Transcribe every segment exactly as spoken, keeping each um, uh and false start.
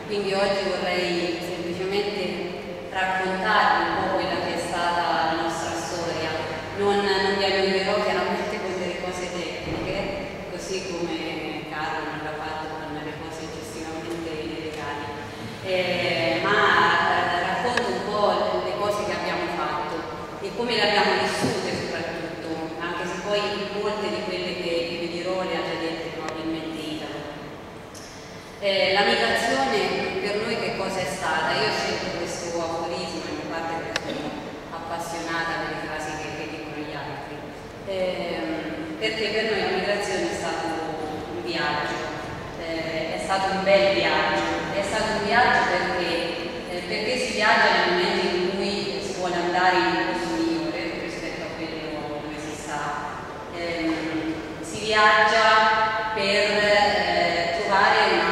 quindi oggi vorrei semplicemente raccontarvi un po' quella che è stata la nostra storia. Non, non vi aiuterò chiaramente con delle cose tecniche, così come Carlo non l'ha fatto con le cose eccessivamente delicate, eh, ma eh, racconto un po' le cose che abbiamo fatto e come le abbiamo vissute soprattutto, anche se poi molte di quelle che, che vi dirò le ha già dette probabilmente Italo. Eh, la migrazione per noi che cosa è stata? Io ho scelto questo aforisma in parte perché sono appassionata delle frasi che, che dicono gli altri, eh, perché per noi la migrazione è stato un viaggio, eh, è stato un bel viaggio, è stato un viaggio perché, eh, perché si viaggia nel momento in cui si vuole andare in un posto migliore rispetto a quello dove si sta, eh, si viaggia per eh, trovare una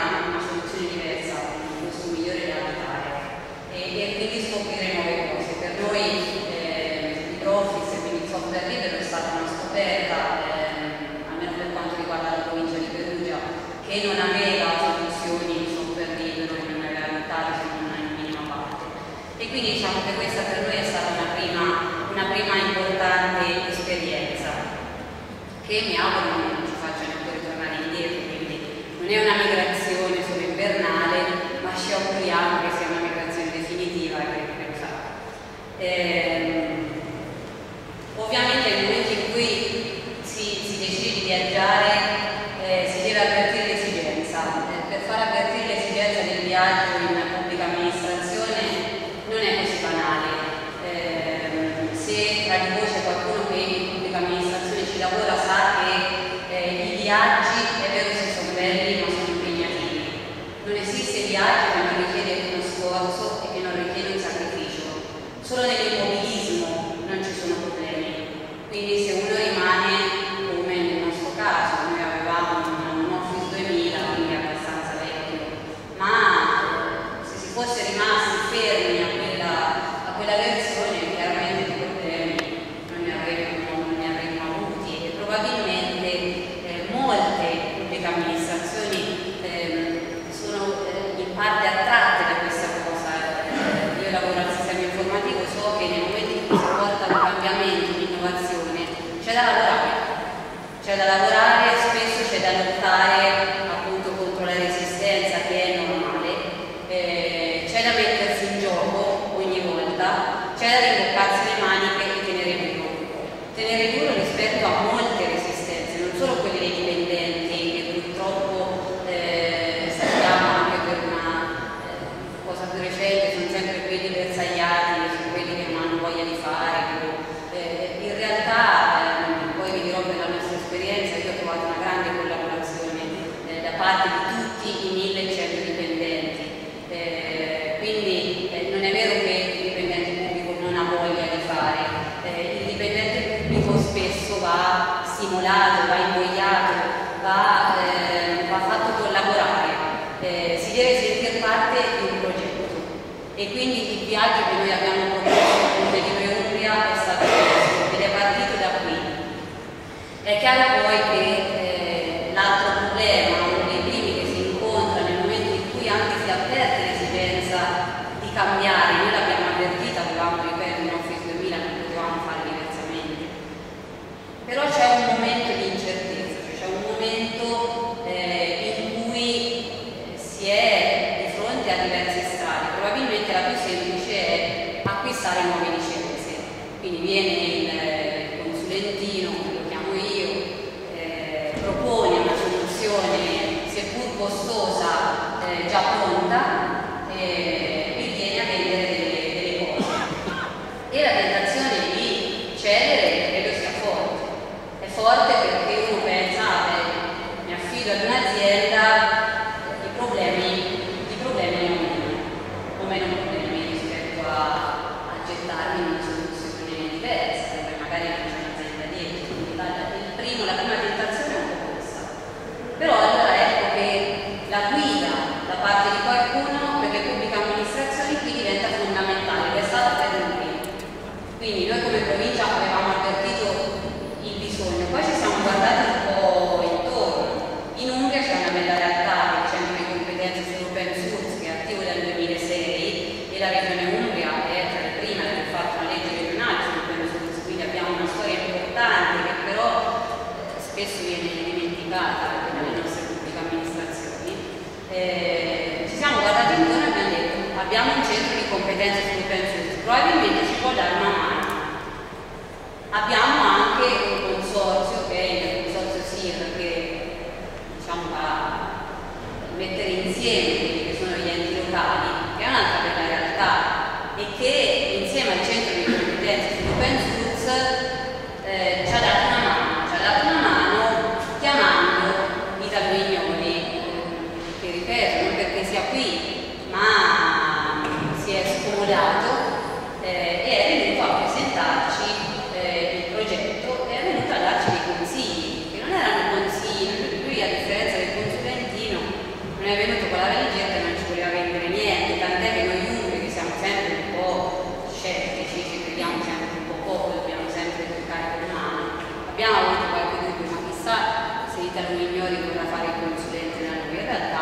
e quindi scoprire nuove cose. Per noi eh, il Profis, quindi il software libero, è stata una scoperta, eh, almeno per quanto riguarda la provincia di Perugia, che non aveva soluzioni di software libero, che non aveva adottato se non in minima parte. E quindi diciamo che questa per noi è stata una prima, una prima importante esperienza, che mi auguro non ci faccia neppure tornare indietro, quindi non è una migrazione solo invernale, ma ci auguriamo che sia una migrazione definitiva e che eh, ovviamente nel momento in cui si, si decide di viaggiare eh, si deve avvertire l'esigenza. Eh, per far avvertire l'esigenza del viaggio in pubblica amministrazione non è così banale. Eh, se tra di voi c'è qualcuno che in pubblica amministrazione ci lavora sa che eh, i viaggi è vero che sono belli ma sono impegnativi. Non esiste viaggio che non richiede uno sforzo e che non richiede un sacrificio. Solo nell'immobilismo non ci sono problemi. Quindi se uno rimane, come nel nostro caso, noi avevamo un Office duemila, quindi abbastanza vecchio, ma se si fosse rimasti fermi a quella, a quella versione, chiaramente i problemi non ne avremmo, non ne avremmo avuti e probabilmente eh, molte pubbliche amministrazioni eh, sono eh, in parte attratte da questa cosa. Eh, io lavoro al sistema informativo, so che nel momento in cui si porta un cambiamento, un'innovazione, c'è da lavorare, c'è da lavorare, spesso c'è da lottare appunto contro la resistenza, che è normale, eh, c'è da mettersi in gioco ogni volta, c'è da rimboccarsi le maniche e tenere duro, tenere duro rispetto a molte resistenze, non solo quelle dei dipendenti che purtroppo eh, sappiamo anche per una eh, cosa più recente, sono sempre quelli bersagliati, sono quelli che non hanno voglia di fare. Eh, in realtà, eh, poi vi dirò per la nostra esperienza, io ho trovato una grande collaborazione eh, da parte di tutti i millecento dipendenti, eh, quindi eh, non è vero che il dipendente pubblico non ha voglia di fare, eh, il dipendente pubblico spesso va stimolato, va invogliato, va, eh, va fatto collaborare, eh, si deve sentire parte di un progetto. E quindi il viaggio che noi abbiamo proposto con Comune Umbria è stato questo ed è partito da qui. È chiaro poi che eh, l'altro problema, uno dei primi che si incontra nel momento in cui anche si avverte l'esigenza di cambiare, noi l'abbiamo avvertita, avevamo ripeto in Office duemila, non potevamo fare diversamente, però c'è un momento di incertezza, cioè c'è un momento eh, in cui si è di fronte a diverse strade. Probabilmente la più semplice è acquistare nuove licenze, quindi viene il, il consulentino, lo chiamo io, eh, propone una soluzione seppur costosa eh, già pronta e vi viene a vendere delle, delle cose e la tentazione di cedere credo sia forte, è forte perché uno pensa ah, beh, mi affido ad un'azienda, i problemi, i problemi non ho meno problemi rispetto a, a gettarmi in una soluzione diversa, perché magari la Regione Umbria è tra le prime ad aver fatto una legge regionale sull'open source, quindi abbiamo una storia importante che però eh, spesso viene dimenticata dalle nostre pubbliche amministrazioni. Eh, ci siamo guardati intorno e abbiamo detto abbiamo un centro di competenze sull'open source, probabilmente ci può dare una mano. Abbiamo anche un consorzio che è il consorzio S I R che diciamo va a mettere insieme quelli che sono gli enti locali, che è un'altra bella realtà e che insieme al centro di competenze sull'open source eh, ci ha dato una mano, ci ha dato una mano chiamando Italo Vignoli, eh, che ripeto, non perché sia qui, ma si è scomodato eh, e è venuto a presentarci eh, il progetto e è venuto a darci dei consigli, che non erano consigli, lui a differenza del consulentino non è venuto con la valigetta e non ci voleva vendere niente, tant'è che noi umbri che siamo sempre un po' scettici, ci crediamo sempre un po' poco, dobbiamo sempre toccare con mano. Abbiamo avuto qualche dubbio, ma chissà se Italo Vignoli vorrà fare il consulente nella noi, in realtà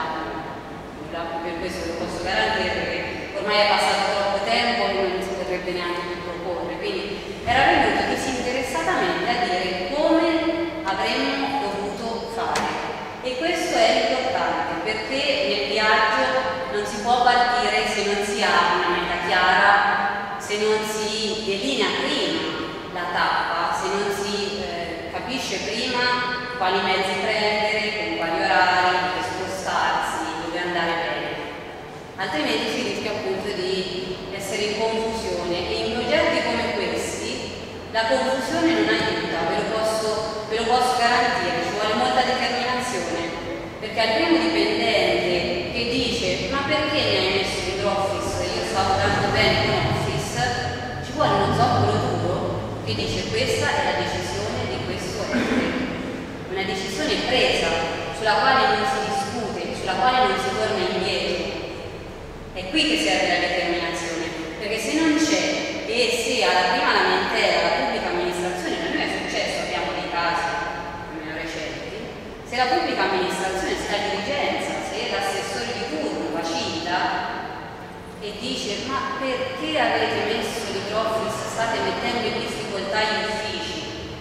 per questo lo posso garantire perché ormai è passato troppo tempo e non si potrebbe neanche più proporre, quindi era venuto disinteressatamente a dire come avremmo dovuto fare. E questo è importante perché nel viaggio non si può partire se non si ha una meta chiara, se non si delinea prima la tappa, se non si eh, capisce prima quali mezzi prendere, con quali orari, dove spostarsi, dove andare bene. Altrimenti si rischia appunto di essere in confusione e in progetti come questi la confusione non aiuta, ve lo posso, ve lo posso garantire, ci vuole molta determinazione, perché al primo dipendente che dice ma perché mi hai messo LibreOffice, io stavo tanto bene con Office, ci vuole uno zoccolo duro che dice questa è la decisione di questo ente, una decisione presa sulla quale non si discute, sulla quale non si torna indietro. È qui che serve la determinazione, perché se non c'è e se alla prima lamentela la pubblica amministrazione, a noi è successo, abbiamo dei casi meno recenti, se la pubblica amministrazione, se la dirigenza, se l'assessore di turno vacilla e dice ma perché avete messo LibreOffice, state mettendo in difficoltà gli uffici,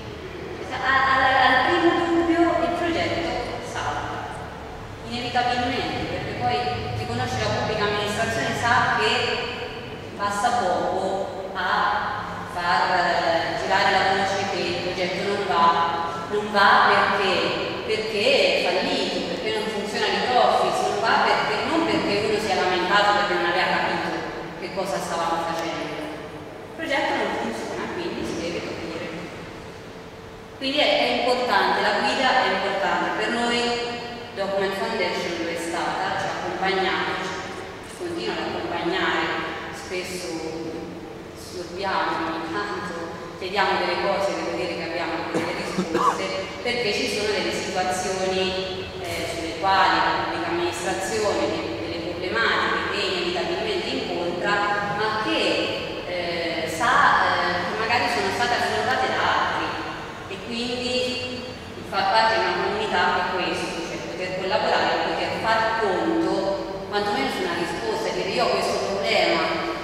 al, al primo dubbio il progetto salta, inevitabilmente, perché poi chi conosce la pubblica amministrazione sa che basta poco a far eh, girare la voce che il progetto non va, non va perché, perché è fallito, perché non funziona LibreOffice, non va perché, non perché uno si è lamentato perché non aveva capito che cosa stavamo facendo. Il progetto non funziona, quindi si deve capire. Quindi è, è importante, la guida è importante. Per noi Document Foundation lo è stata, ci ha accompagnato, ci continua ad accompagnare, spesso sorbiamo ogni tanto, chiediamo delle cose, devo dire che abbiamo delle risposte, perché ci sono delle situazioni eh, sulle quali la pubblica amministrazione, delle problematiche che inevitabilmente incontra, ma che eh, sa eh, che magari sono state affrontate da altri e quindi il far parte di una comunità è questo, cioè poter collaborare, poter far conto, quantomeno su una risposta, dire io ho questo problema,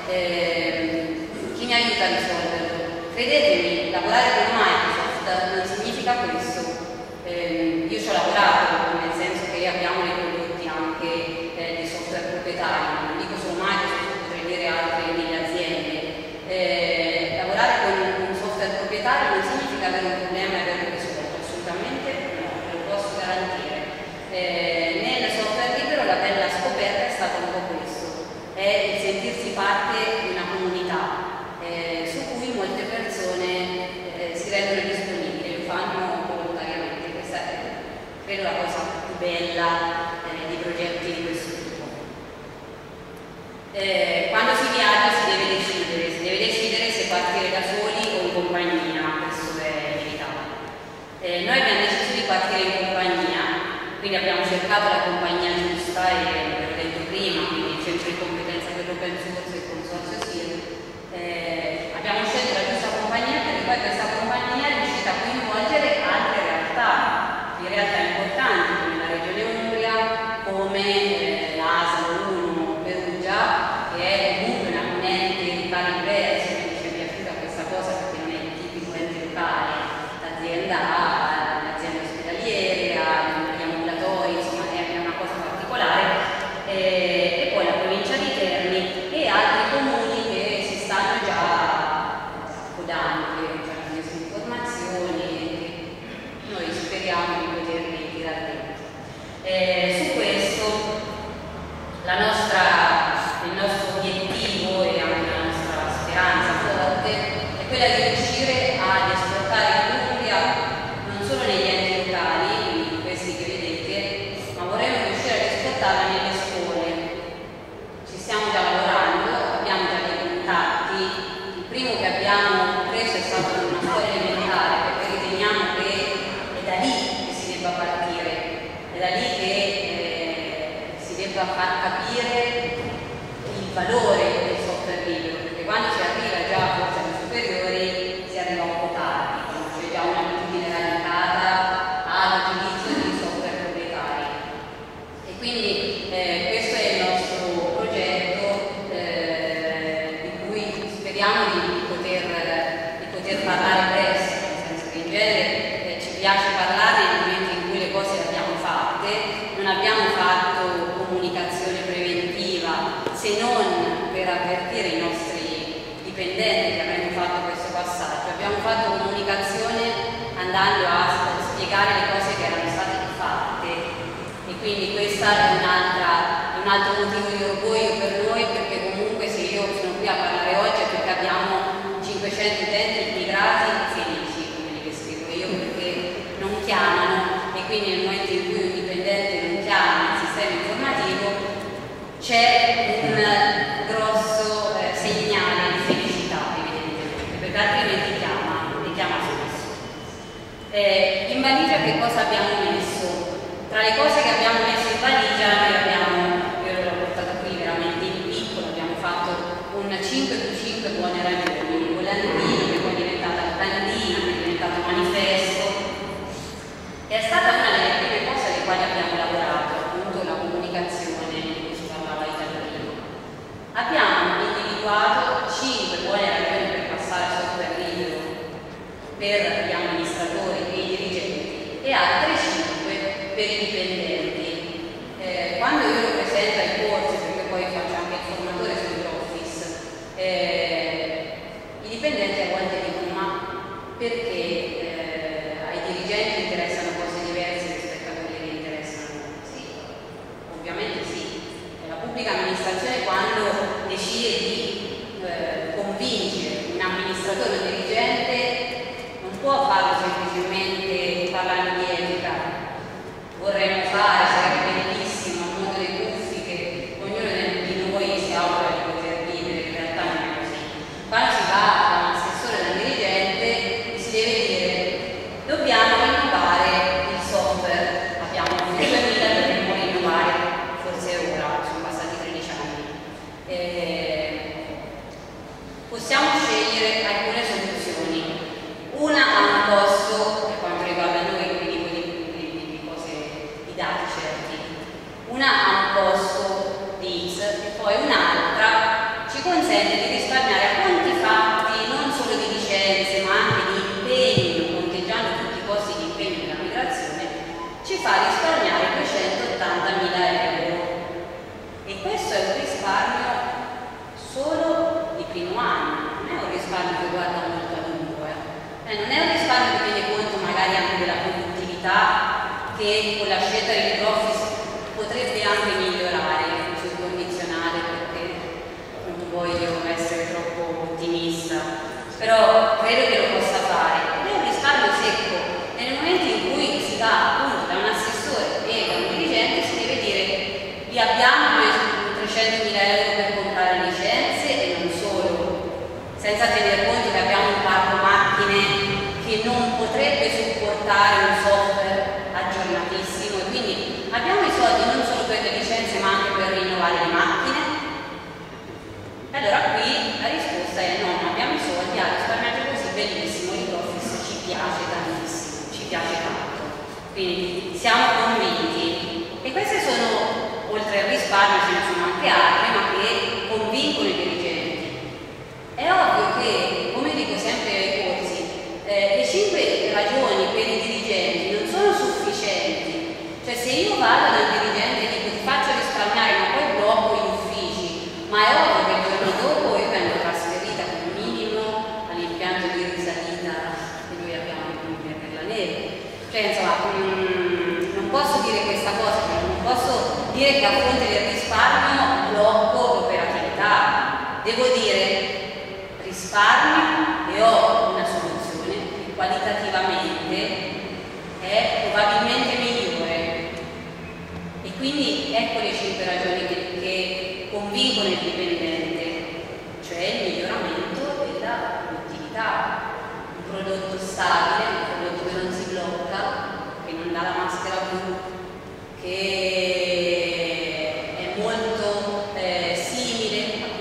eh, chi mi aiuta a risolverlo? Credetemi, lavorare con Microsoft non significa questo. Eh, io ci ho lavorato, nel senso che abbiamo nei prodotti anche eh, dei software proprietari, non dico solo Microsoft, potrei dire altre mille aziende. Eh, lavorare con un software proprietario non significa avere un problema e averlo risolto, assolutamente no, ve lo posso garantire. Eh, nel software libero la bella scoperta è stata un po' questo, è il sentirsi parte di una comunità eh, su cui molte persone eh, si rendono disponibili, lo fanno volontariamente. Questa è credo la cosa più bella eh, di progetti di questo tipo. Eh, quando si viaggia si deve decidere, si deve decidere se partire da soli o in compagnia, questo è inevitabile. Eh, noi abbiamo deciso di partire in compagnia, quindi abbiamo cercato la compagnia giusta e l'ho detto prima, quindi il centro di competenza per l'open source e il consorzio S I R. Eh, abbiamo scelto la giusta compagnia perché poi questa compagnia è riuscita a coinvolgere altre realtà, in realtà importanti come la Regione Umbria, come eh, l'A S L uno Perugia, che è comunque una valore del software libero, perché quando si arriva già a corsi alle superiori si arriva un po' tardi, quando c'è già un'abitudine radicata all'utilizzo di software proprietari. E quindi eh, questo è il nostro progetto eh, di cui speriamo di poter, di poter parlare presto, nel senso che in genere eh, ci piace parlare nel momento in cui le cose le abbiamo fatte. Non abbiamo fatto comunicazione preventiva se non per avvertire i nostri dipendenti che avremmo fatto questo passaggio. Abbiamo fatto comunicazione andando a spiegare le cose che erano state fatte, e quindi questo è, è un altro motivo di orgoglio per noi, perché comunque se io sono qui a parlare oggi è perché abbiamo cinquecento utenti immigrati felici, come li descrivo io, perché non chiamano, e quindi nel momento in cui un dipendente non chiama il sistema informativo c'è un grosso eh, segnale di felicità, evidentemente, perché altrimenti chiama, e chiama spesso. Eh, in valigia che cosa abbiamo messo? Tra le cose che abbiamo messo in valigia noi abbiamo, io l'ho portata qui veramente in piccolo, abbiamo fatto un cinque più cinque buone ragioni, un volantino che poi è diventata locandina, che è diventato manifesto. È stata una delle prime cose alle quali abbiamo lavorato, appunto la comunicazione di cui si parlava italiano. Abbiamo individuato cinque buone ragioni per passare al software libero per gli amministratori e i dirigenti e altre cinque per i dipendenti. Eh, quando io lo presento ai corsi, perché poi faccio anche il formatore sull'Office, eh, i dipendenti a volte dicono: ma perché eh, ai dirigenti interessano cose diverse rispetto a quelle che interessano? Sì, ovviamente sì. La pubblica amministrazione, quando decide di eh, convincere un amministratore o un dirigente, non può farlo semplicemente parlando di etica. Vorremmo fare, sarebbe bellissimo, al mondo dei puffi, che ognuno di noi si augura di poter vivere, in realtà non è così. Quando si va da un assessore, da un dirigente, si deve dire: dobbiamo rinnovare il software, abbiamo duemila, dobbiamo rinnovare, forse è ora, sono passati tredici anni. Eh, possiamo scegliere alcune soluzioni. Una ha un costo, per quanto riguarda noi, quindi di, di, di cose, di dati certi. Una ha un costo di X e poi un'altra ci consente di risparmiare a conti fatti non solo di licenze ma anche di impegno, conteggiando tutti i costi di impegno della migrazione, ci fa risparmiare duecentottantamila euro. E questo è un risparmio solo di primo anno, non è un risparmio che guarda molto a lungo. Eh. Eh, non è un risparmio che tiene conto magari anche della produttività, che con la scelta di LibreOffice potrebbe anche migliorare sul condizionale, perché non voglio essere troppo ottimista, però credo che lo possa fare. Ed è un risparmio secco. Nel momento in cui si va appunto da un assessore e da un dirigente, si deve dire: vi abbiamo trecentomila euro per comprare licenze e non solo, senza tener conto che abbiamo un parco macchine che non potrebbe supportare un software aggiornatissimo, e quindi abbiamo i soldi non solo per le licenze ma anche per rinnovare le macchine. Allora qui la risposta è no, non abbiamo i soldi, ah, risparmiate così, bellissimo, LibreOffice ci piace tantissimo, ci piace tanto, quindi siamo convinti. E queste sono, oltre al risparmio ce ne sono anche altre, ma che convincono i dirigenti. È ovvio che, come dico sempre ai corsi, eh, le cinque ragioni per i dirigenti non sono sufficienti. Cioè, se io vado dal dirigente e dico: ti faccio risparmiare, ma poi blocco gli uffici, ma è ovvio che il giorno dopo io vengo trasferita come minimo all'impianto di risalita che noi abbiamo per la neve. Cioè, insomma, mh, non posso dire questa cosa, cioè non posso dire che a fronte del risparmio blocco l'operatività. Devo dire: risparmio e ho una soluzione che qualitativamente è probabilmente migliore. E quindi ecco le cinque ragioni che, che convincono il dipendente, cioè il miglioramento della produttività, un prodotto stabile, un prodotto che non si blocca, che non dà la maschera blu, che è molto eh, simile a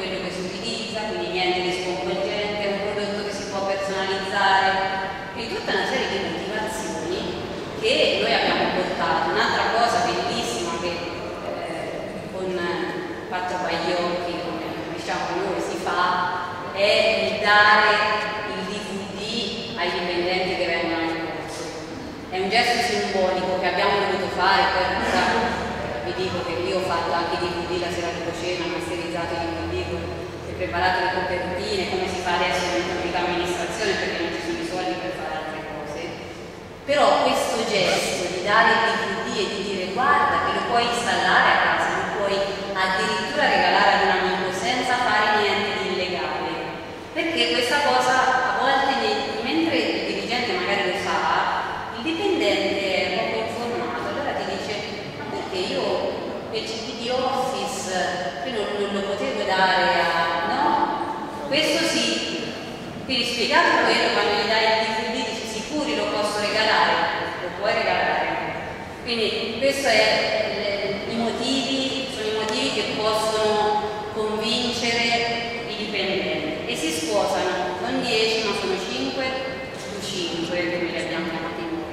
regalare il D V D ai dipendenti che vengono al corso. È un gesto simbolico che abbiamo voluto fare per, vi dico che io ho fatto anche i D V D la sera dopo cena, masterizzato i D V D, ho preparato le copertine, come si fa adesso in pubblica amministrazione perché non ci sono i soldi per fare altre cose. Però questo gesto di dare il D V D e di dire guarda che lo puoi installare a casa, lo puoi addirittura regalare ad un amico senza fare niente di illegale, perché questa cosa a volte mentre il dirigente magari lo sa, il dipendente è poco informato, allora ti dice ma perché io il C D di Office io non, non lo potevo dare a... no? Questo sì, quindi spiegato quello, quando gli dai il D V D dici sicuri lo posso regalare, lo puoi regalare. Quindi questo è i motivi, sono i motivi che possono convincere i dipendenti e si sposano, non dieci ma sono cinque più cinque come li abbiamo chiamati noi.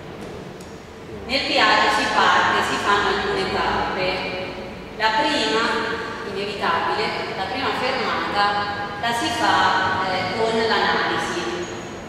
Nel viaggio si parte, si fanno alcune tappe. La prima, inevitabile, la prima fermata la si fa eh, con l'analisi,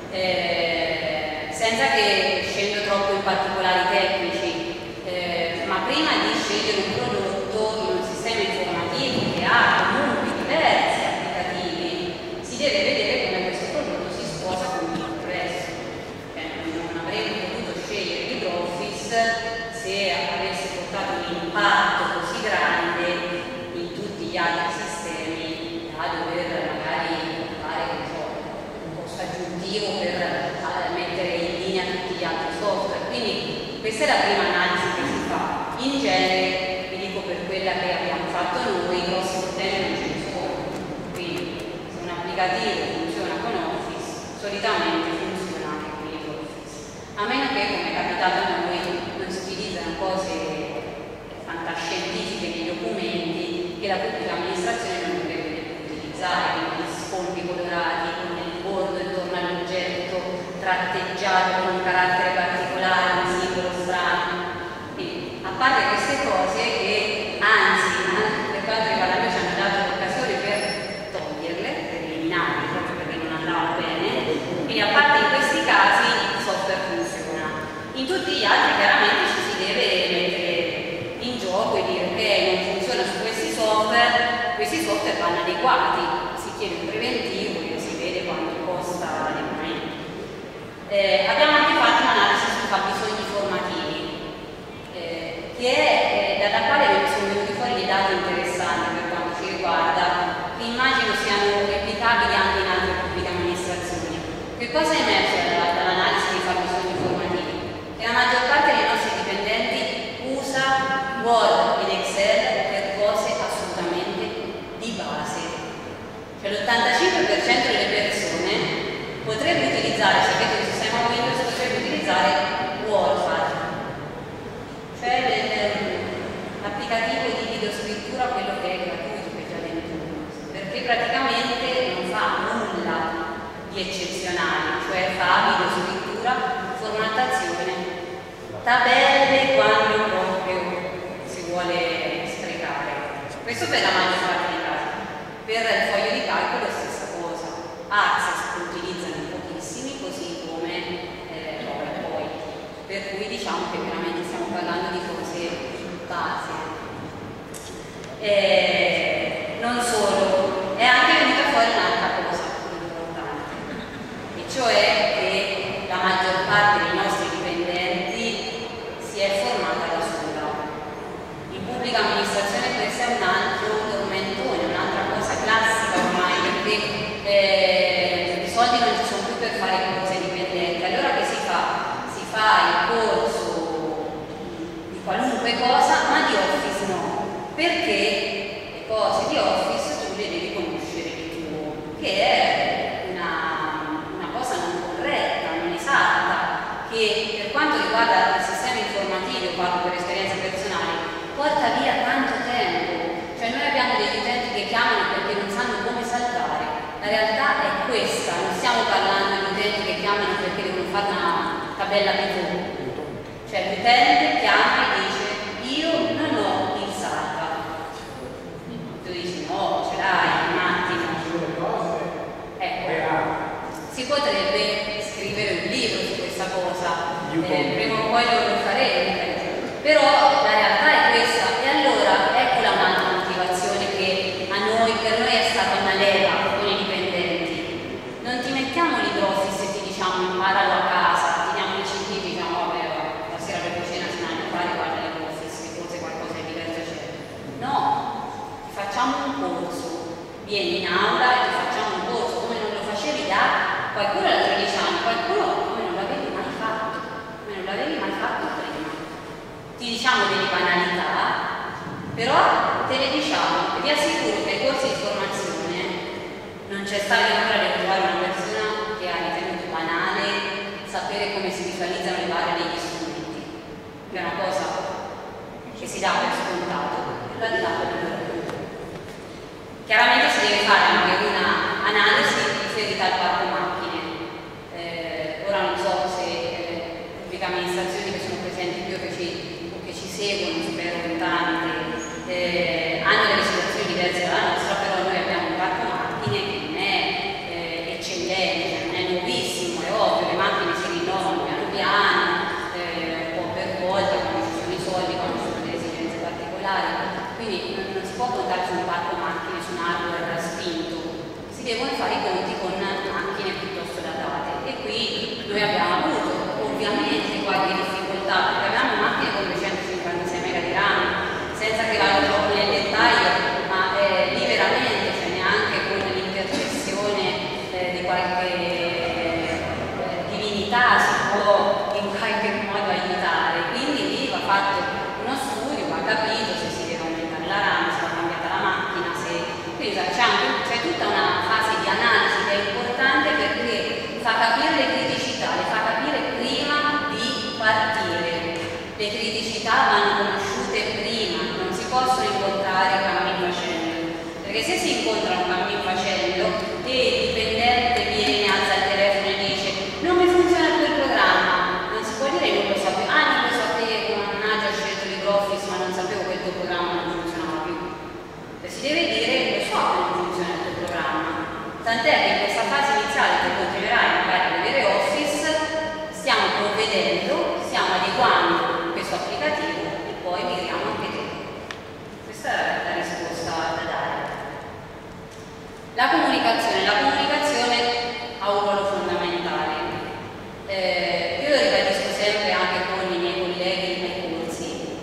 eh, senza che scendo troppo in particolari tecnici, eh, ma prima di scegliere un prodotto in un sistema informativo che ha comunque diversi applicativi, si deve vedere come questo prodotto si sposa con tutto il resto. Cioè, non avremmo potuto scegliere LibreOffice se avesse portato un impatto così grande in tutti gli altri sistemi da dover magari fare un costo aggiuntivo per uh, mettere in linea tutti gli altri software. Quindi questa è la prima analisi che si fa. In genere, vi dico per quella che abbiamo fatto noi, i grossi problemi non ce ne sono. Quindi se un applicativo funziona con Office, solitamente funziona anche con LibreOffice. A meno che, come è capitato a noi, non si utilizzano cose fantascientifiche nei documenti che la pubblica amministrazione non dovrebbe utilizzare, quindi gli sfondi colorati con il bordo intorno all'oggetto tratteggiato con un carattere particolare, un simbolo strano. Quindi, a parte queste cose che anzi, per quanto riguarda noi ci hanno dato l'occasione per toglierle, per eliminarle, proprio perché non andavano bene, quindi a parte in questi casi il software funziona. In tutti gli altri chiaramente ci si deve mettere in gioco e dire ok, non funziona su questi software, questi software vanno adeguati, si chiede un preventivo e si vede quanto costa l'adeguamento. Eh, abbiamo anche fatto un'analisi sui fabbisogni formativi, eh, che è, eh, dalla quale sono venuti fuori dei dati interessanti per quanto ci riguarda, che immagino siano replicabili anche in altre pubbliche amministrazioni. Che cosa è emerso dall'analisi dei fabbisogni formativi? Che la maggior parte dei nostri dipendenti usa Word ed Excel per cose assolutamente di base. Cioè l'ottantacinque per cento delle persone potrebbe utilizzare, se avete un sistema Windows, potrebbe utilizzare WordPad, cioè l'applicativo di videoscrittura, quello che è gratuito, che è già dentro Windows, perché praticamente non fa nulla di eccezionale, cioè fa videoscrittura, formattazione, tabelle quando proprio si vuole sprecare. Questo per la maggior parte dei casi. Per il foglio di calcolo è la stessa cosa. Access lo utilizzano pochissimi, così come eh, PowerPoint. Per cui diciamo che veramente stiamo parlando di cose base. Eh, non solo, è anche venuta fuori un'altra cosa importante, e cioè che la maggior parte dei nostri dipendenti si è formata da sola. In pubblica amministrazione questo è un altro tormentone, un'altra cosa classica ormai, perché eh, i soldi non ci sono più per fare cose dipendenti. Allora che si fa? Si fa il corso di qualunque cosa, ma di Office no, perché le cose di Office tu le devi conoscere di tuo, che è una, una cosa non corretta, non esatta, che per quanto riguarda il sistema informativo, io parlo per esperienza personale, porta via tanto tempo. Cioè noi abbiamo degli utenti che chiamano perché non sanno come salvare. La realtà è questa, non stiamo parlando di utenti che chiamano perché devono fare una tabella pivot. Cioè l'utente chiama e dice io non ho il salva. Tu dici no, ce l'hai, un attimo. Ecco. poi lo faremo, però la realtà è questa. E allora eccola un'altra motivazione che a noi, per noi è stata una leva con i dipendenti. Non ti mettiamo LibreOffice e ti diciamo imparalo a casa, ti diamo i C D e diciamo vabbè, la sera per cucina se non hai da fare guarda LibreOffice, che forse qualcosa di diverso c'è. No, ti facciamo un corso, vieni in aula e ti facciamo un corso come non lo facevi da qualcuno da tredici anni, qualcuno come non l'avevi mai fatto, come non l'avevi mai fatto prima. Ti diciamo delle banalità, però te le diciamo e vi assicuro che ai corsi di formazione non c'è stato ancora di trovare una persona che ha ritenuto banale sapere come si visualizzano le barre degli strumenti, che è una cosa che si dà per scontato, e la dà per scontato. Chiaramente si deve fare anche un'analisi riferita al parco macchine. Eh, ora non so se eh, pubbliche amministrazioni che sono presenti qui o che ci, o che ci seguono, spero in tante, eh, hanno delle situazioni diverse dalla nostra, però noi abbiamo un parco macchine che non è eh, eccellente, cioè non è nuovissimo, è ovvio, le macchine si rinnovano piano piano, eh, un po' per volta, quando ci sono i soldi, quando ci sono delle esigenze particolari, quindi non, non si può contare su un parco macchine, su un hardware spinto, si devono fare i conti con macchine piuttosto datate, e qui noi abbiamo avuto ovviamente qualche difficoltà, perché abbiamo macchine con duecentocinquantasei mega di RAM, senza che vada troppo nel dettaglio, ma eh, lì veramente, cioè neanche con l'intercessione eh, di qualche eh, divinità si può in qualche modo aiutare, quindi lì va fatto uno studio, va capito se si deve aumentare la RAM, se va cambiata la macchina, se... quindi c'è tutta una fase di analisi che è importante perché fa capire le criticità, le fa capire prima di partire. Le criticità vanno conosciute prima, non si possono incontrare cammin facendo, perché se si incontrano cammin facendo e il dipendente viene, alza il telefono e dice non mi funziona più il programma, non si può dire non lo sapevo, ah non lo sapevo, mannaggia ho scelto LibreOffice ma non sapevo che il tuo programma non funzionava più. E si deve dire lo so che non funziona il tuo programma, tant'è che in questa fase iniziale che continuerai magari ad avere Office stiamo provvedendo, stiamo adeguando questo applicativo e poi migriamo anche te. Questa è la risposta da dare. La comunicazione, la comunicazione ha un ruolo fondamentale. Eh, io lo ribadisco sempre anche con i miei colleghi nei corsi.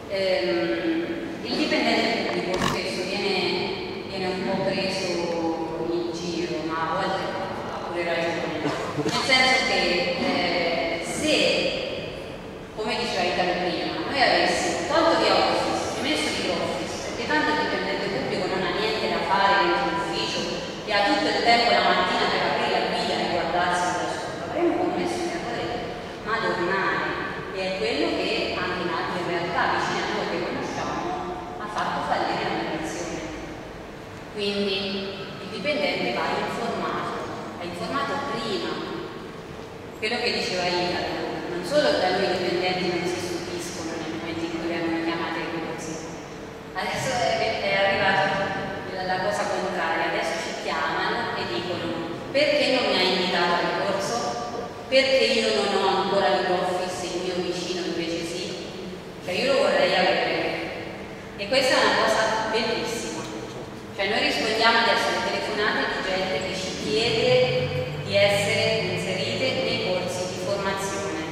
Eh, il dipendente pubblico spesso viene, viene un po' preso in giro, ma a volte ha pure ragione. Nel senso che eh, se, come diceva Italo prima, noi avessimo tolto via Office e messo LibreOffice, perché tanto il dipendente pubblico non ha niente da fare dentro l'ufficio e ha tutto il tempo la mattina per aprire la guida e guardarsi da sopra, avremmo commesso un errore madornale, e è quello che anche in altre realtà vicine a noi che conosciamo ha fatto fallire la migrazione. Quindi il dipendente va informato, va informato prima. Quello che diceva Italo, non solo da noi dipendenti non si stupiscono nel momento in cui vengono chiamate ai corsi, adesso è, è arrivata la, la cosa contraria, adesso ci chiamano e dicono perché non mi hai invitato al corso? Perché io non ho ancora LibreOffice e il mio vicino invece sì? Cioè io lo vorrei avere, e questa è una cosa bellissima, cioè noi rispondiamo ad essere telefonate di gente che ci chiede di essere inserite nei corsi di formazione,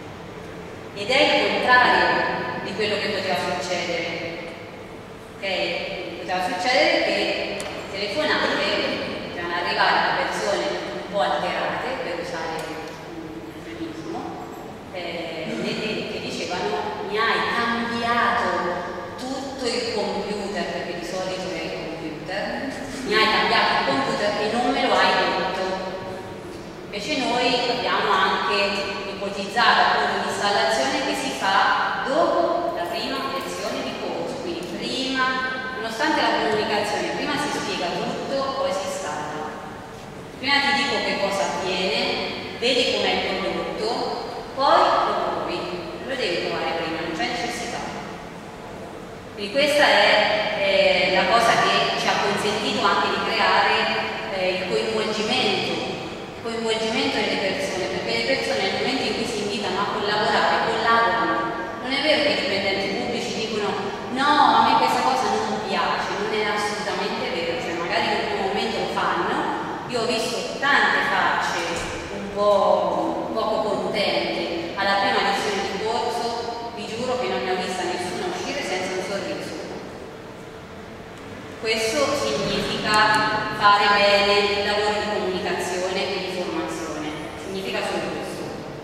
ed è il contrario di quello che poteva succedere. Ok? Poteva succedere che telefonate potevano arrivare da persone un po' alterate, per usare un eufemismo, eh, che dicevano mi hai cambiato tutto il computer, perché di solito è il computer, mi hai cambiato il computer e non me lo hai detto. Invece noi abbiamo anche ipotizzato appunto l'installazione che si fa dopo la prima lezione di corso, quindi prima, nonostante la comunicazione, prima si spiega tutto, poi si installa. Prima ti dico che cosa avviene, vedi com'è il prodotto, poi lo provi, lo devi provare prima, non c'è necessità. Quindi questa è eh, la cosa che ci ha consentito anche di creare eh, il coinvolgimento coinvolgimento delle persone, perché le persone nel momento in cui si invitano a collaborare con la questo significa fare bene il lavoro di comunicazione e di formazione, significa solo questo.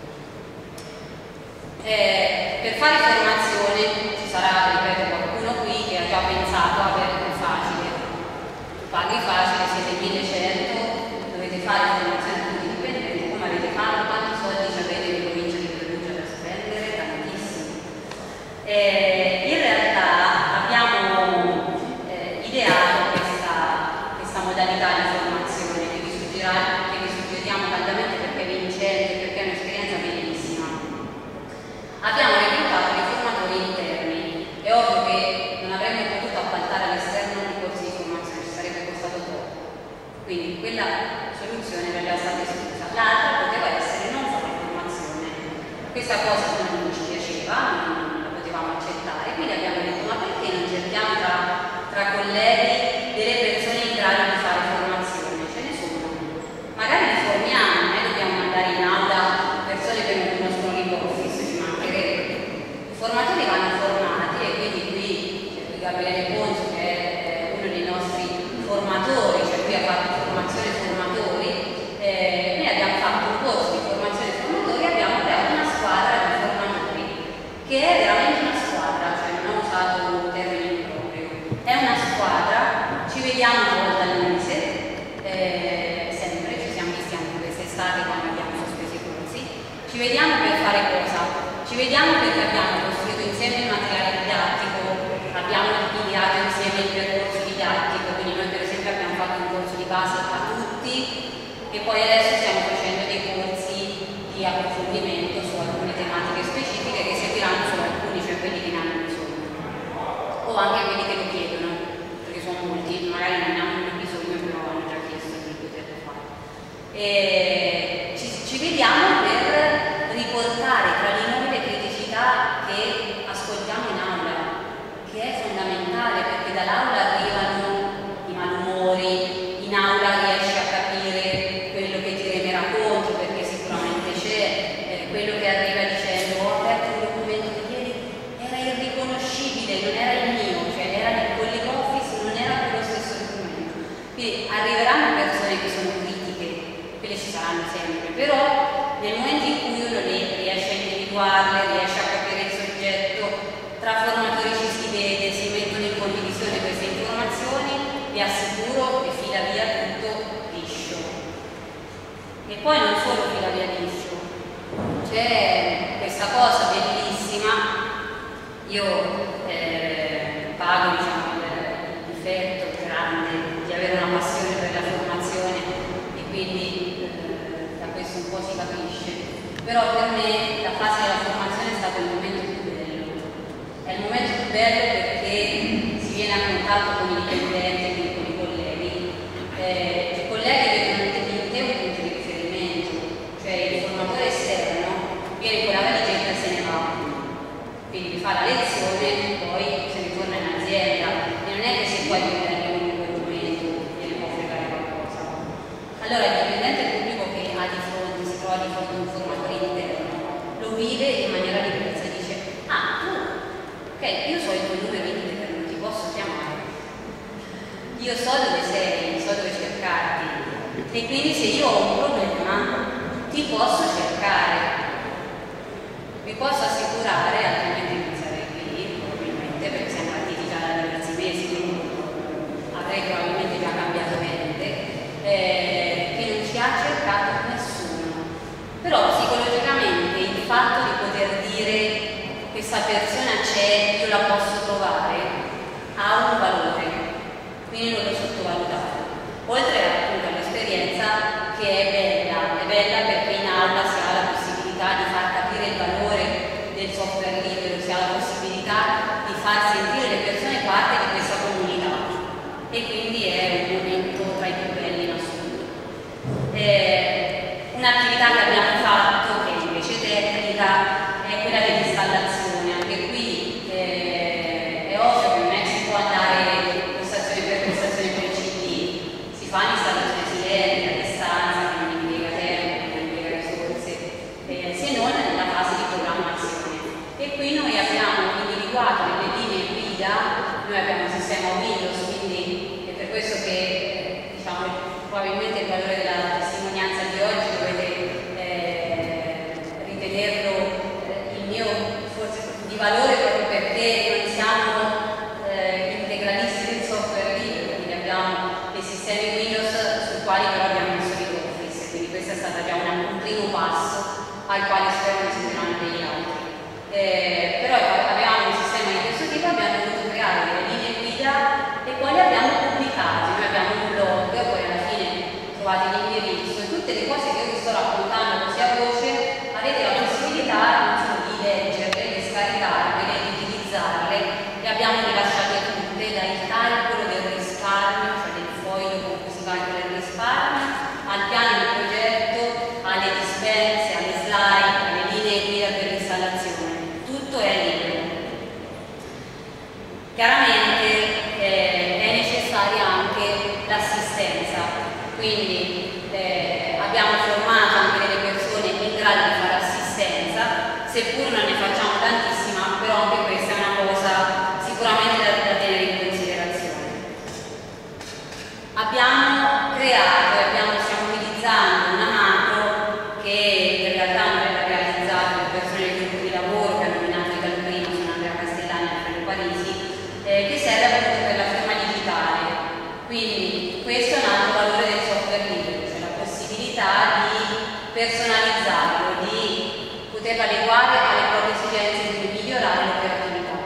Eh, per fare formazione ci sarà, ripeto, qualcuno qui che ha già pensato a avere più facile. Tu paghi facile, siete millecento, dovete fare formazione a tutti i dipendenti, come avete fatto, quanti soldi ci avete in provincia di Perugia da spendere? Tantissimi. Eh, in realtà abbiamo eh, ideato questa, questa modalità di formazione che vi, che vi suggeriamo caldamente perché è vincente, perché è un'esperienza bellissima. Abbiamo reclutato dei formatori interni. È ovvio che non avremmo potuto appaltare all'esterno i corsi di formazione, ci sarebbe costato troppo. Quindi quella soluzione non è stata esclusa. L'altra poteva essere non fare formazione. Questa cosa non ci piaceva, non la potevamo accettare, quindi abbiamo detto ma perché non cerchiamo tra, tra colleghi delle persone in grado di fare formazione? Ce ne sono. Magari li formiamo, non è che dobbiamo mandare in aula persone che non conoscono LibreOffice, ci mancherebbe. I formatori vanno formati e quindi qui c'è qui Gabriele Ponzo che è uno dei nostri formatori, cioè qui ha fatto formazione formatori, eh, noi abbiamo fatto un corso di formazione formatori e abbiamo creato una squadra di formatori che è veramente una squadra, cioè non ho usato un termine proprio, è una squadra, ci vediamo una volta al mese, eh, sempre, ci siamo visti anche quest'estate quando abbiamo sospeso i corsi, ci vediamo per fare cosa? Ci vediamo perché abbiamo costruito insieme il materiale didattico, abbiamo ideato insieme il percorso didattico, quindi noi per esempio abbiamo fatto un corso di base a tutti e poi adesso stiamo facendo dei corsi di approfondimento su alcune tematiche specifiche che seguiranno solo alcuni, cioè quelli che ne hanno bisogno, o anche quelli che lo chiedono, perché sono molti, magari non ne hanno bisogno, però hanno già chiesto di poterlo fare. E ci, ci vediamo per riportare tra di noi le criticità che ascoltiamo in aula, che è fondamentale perché dall'aula arrivano i malumori, in aula riesci a capire quello che ti renderà conto perché sicuramente c'è, eh, quello che arriva dicendo ho aperto un documento ieri, era irriconoscibile, non era il mio, cioè era nel LibreOffice, non era quello stesso documento. Quindi arriveranno persone che sono critiche, quelle ci saranno sempre, però nel momento in cui uno riesce a individuarle, riesce a capire il soggetto, tra formatori ci si vede, si mettono in condivisione queste informazioni, vi assicuro che fila via tutto liscio. E poi non solo fila via liscio, c'è questa cosa bellissima, io eh, pago diciamo, il difetto grande di avere una passione per la formazione e quindi eh, da questo un po' si capisce, però per me la fase della formazione è stato il momento più bello, è il momento più bello perché si viene a contatto con i dipendenti, quindi con i colleghi, eh, i colleghi vedono in te un punto di riferimento, cioè il formatore esterno viene con la valigetta e se ne va, quindi vi fa la lezione, poi se ne torna in azienda e non è che se poi dipende in quel momento gliene può fregare qualcosa. Allora il dipendente pubblico che ha di fronte, si trova di fronte a un formatore interno, lo vive in maniera diversa e dice ah tu, ok, io so il tuo numero interno, non ti posso chiamare, io so dove sei, so dove cercarti e quindi se io ho un problema ti posso cercare, vi posso assicurare, altrimenti non sarei qui probabilmente perché siamo partiti già da diversi mesi, quindi avrei probabilmente già cambiato mente, eh, che non ci ha cercato nessuno, però psicologicamente il fatto di poter dire questa persona c'è, io la posso trovare, ha un valore, quindi non lo sottovalutate. Oltre appunto all'esperienza che è bella, è bella perché in aula si ha la possibilità di far capire il valore del software libero, si ha la possibilità di far sentire le persone parte di questa comunità e quindi è un momento tra i più belli in assoluto. Eh, un'attività che abbiamo fatto, che invece tecnica, è quella dell'installazione. Anche qui eh, è ovvio che non è che si può andare postazione per postazione per C D, si fa sistemi Windows sui quali però abbiamo messo LibreOffice, quindi questo è stato già una, un primo passo al quale spero ne seguiranno degli altri. Eh, però avevamo un sistema di questo tipo, abbiamo dovuto creare delle linee guida e poi le abbiamo pubblicate. Noi abbiamo un blog, poi alla fine trovate l'indirizzo e tutte le cose che io vi sto raccontando così a voce avete la possibilità non solo di leggerle, di scaricarle, di utilizzarle. Le abbiamo rilasciate tutte, dal calcolo del risparmio, cioè del foglio con cui si calcola il risparmio, al piano di progetto, alle dispense, alle slide, alle linee guida per l'installazione. Tutto è libero. Chiaramente eh, è necessaria anche l'assistenza, quindi eh, abbiamo formato anche delle persone in grado di fare assistenza, seppur non ne facciamo tantissima, però anche questa è una cosa sicuramente da, da tenere in considerazione. Abbiamo creato e abbiamo, stiamo utilizzando una macro che in realtà non è realizzata per persone del gruppo di lavoro che hanno nominato il prima, sono Andrea Castellani e Alfredo Parisi, eh, che serve appunto per la firma digitale. Quindi questo è un altro valore del software libero, cioè la possibilità di personalizzarlo, di poterlo adeguare alle proprie esigenze e di migliorare l'operatività.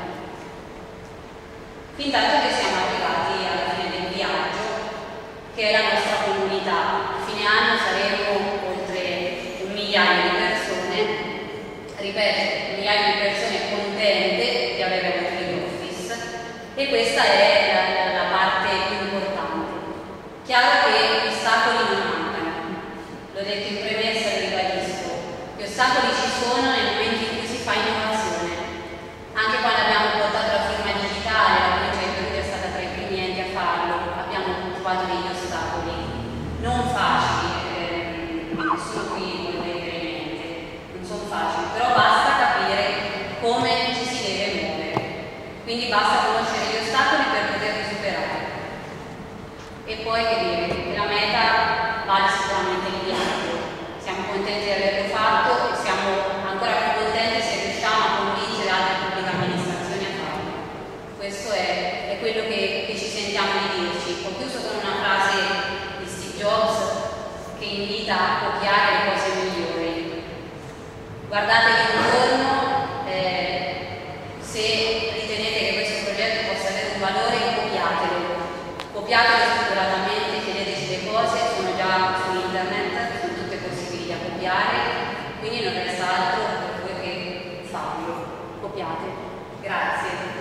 Fin tanto che siamo arrivati alla fine del viaggio, che è la nostra comunità. A fine anno saremo oltre un migliaio di persone, ripeto, un migliaio di persone contente di avere avuto LibreOffice, e questa è la, la, la parte più importante. Chiaro che gli ostacoli non mancano, l'ho detto in premessa e lo ribadisco, gli ostacoli ci sono nel momento in cui si fa innovazione. Anche quando abbiamo portato la firma digitale, la provincia di Perugia è stata tra i primi enti a farlo, abbiamo trovato degli ostacoli non facili, eh, nessuno qui vuole vedere niente, non sono facili, però basta capire come ci si deve muovere, quindi basta conoscere gli ostacoli per poterli superare. E poi che dire, la meta vale sicuramente il viaggio, siamo contenti di averlo fatto e siamo ancora più contenti se riusciamo a convincere altre pubbliche amministrazioni a farlo. Questo è, è quello che, che ci sentiamo di dirci. Ho chiuso con una frase di Steve Jobs che invita a copiare le cose migliori. Guardatevi intorno, eh, se ritenete che questo progetto possa avere un valore, copiatelo. Copiatelo structuratamente, chiedeteci le cose, sono già su internet, sono tutte possibili da copiare, quindi non resta altro per voi che farlo. Copiate. Grazie.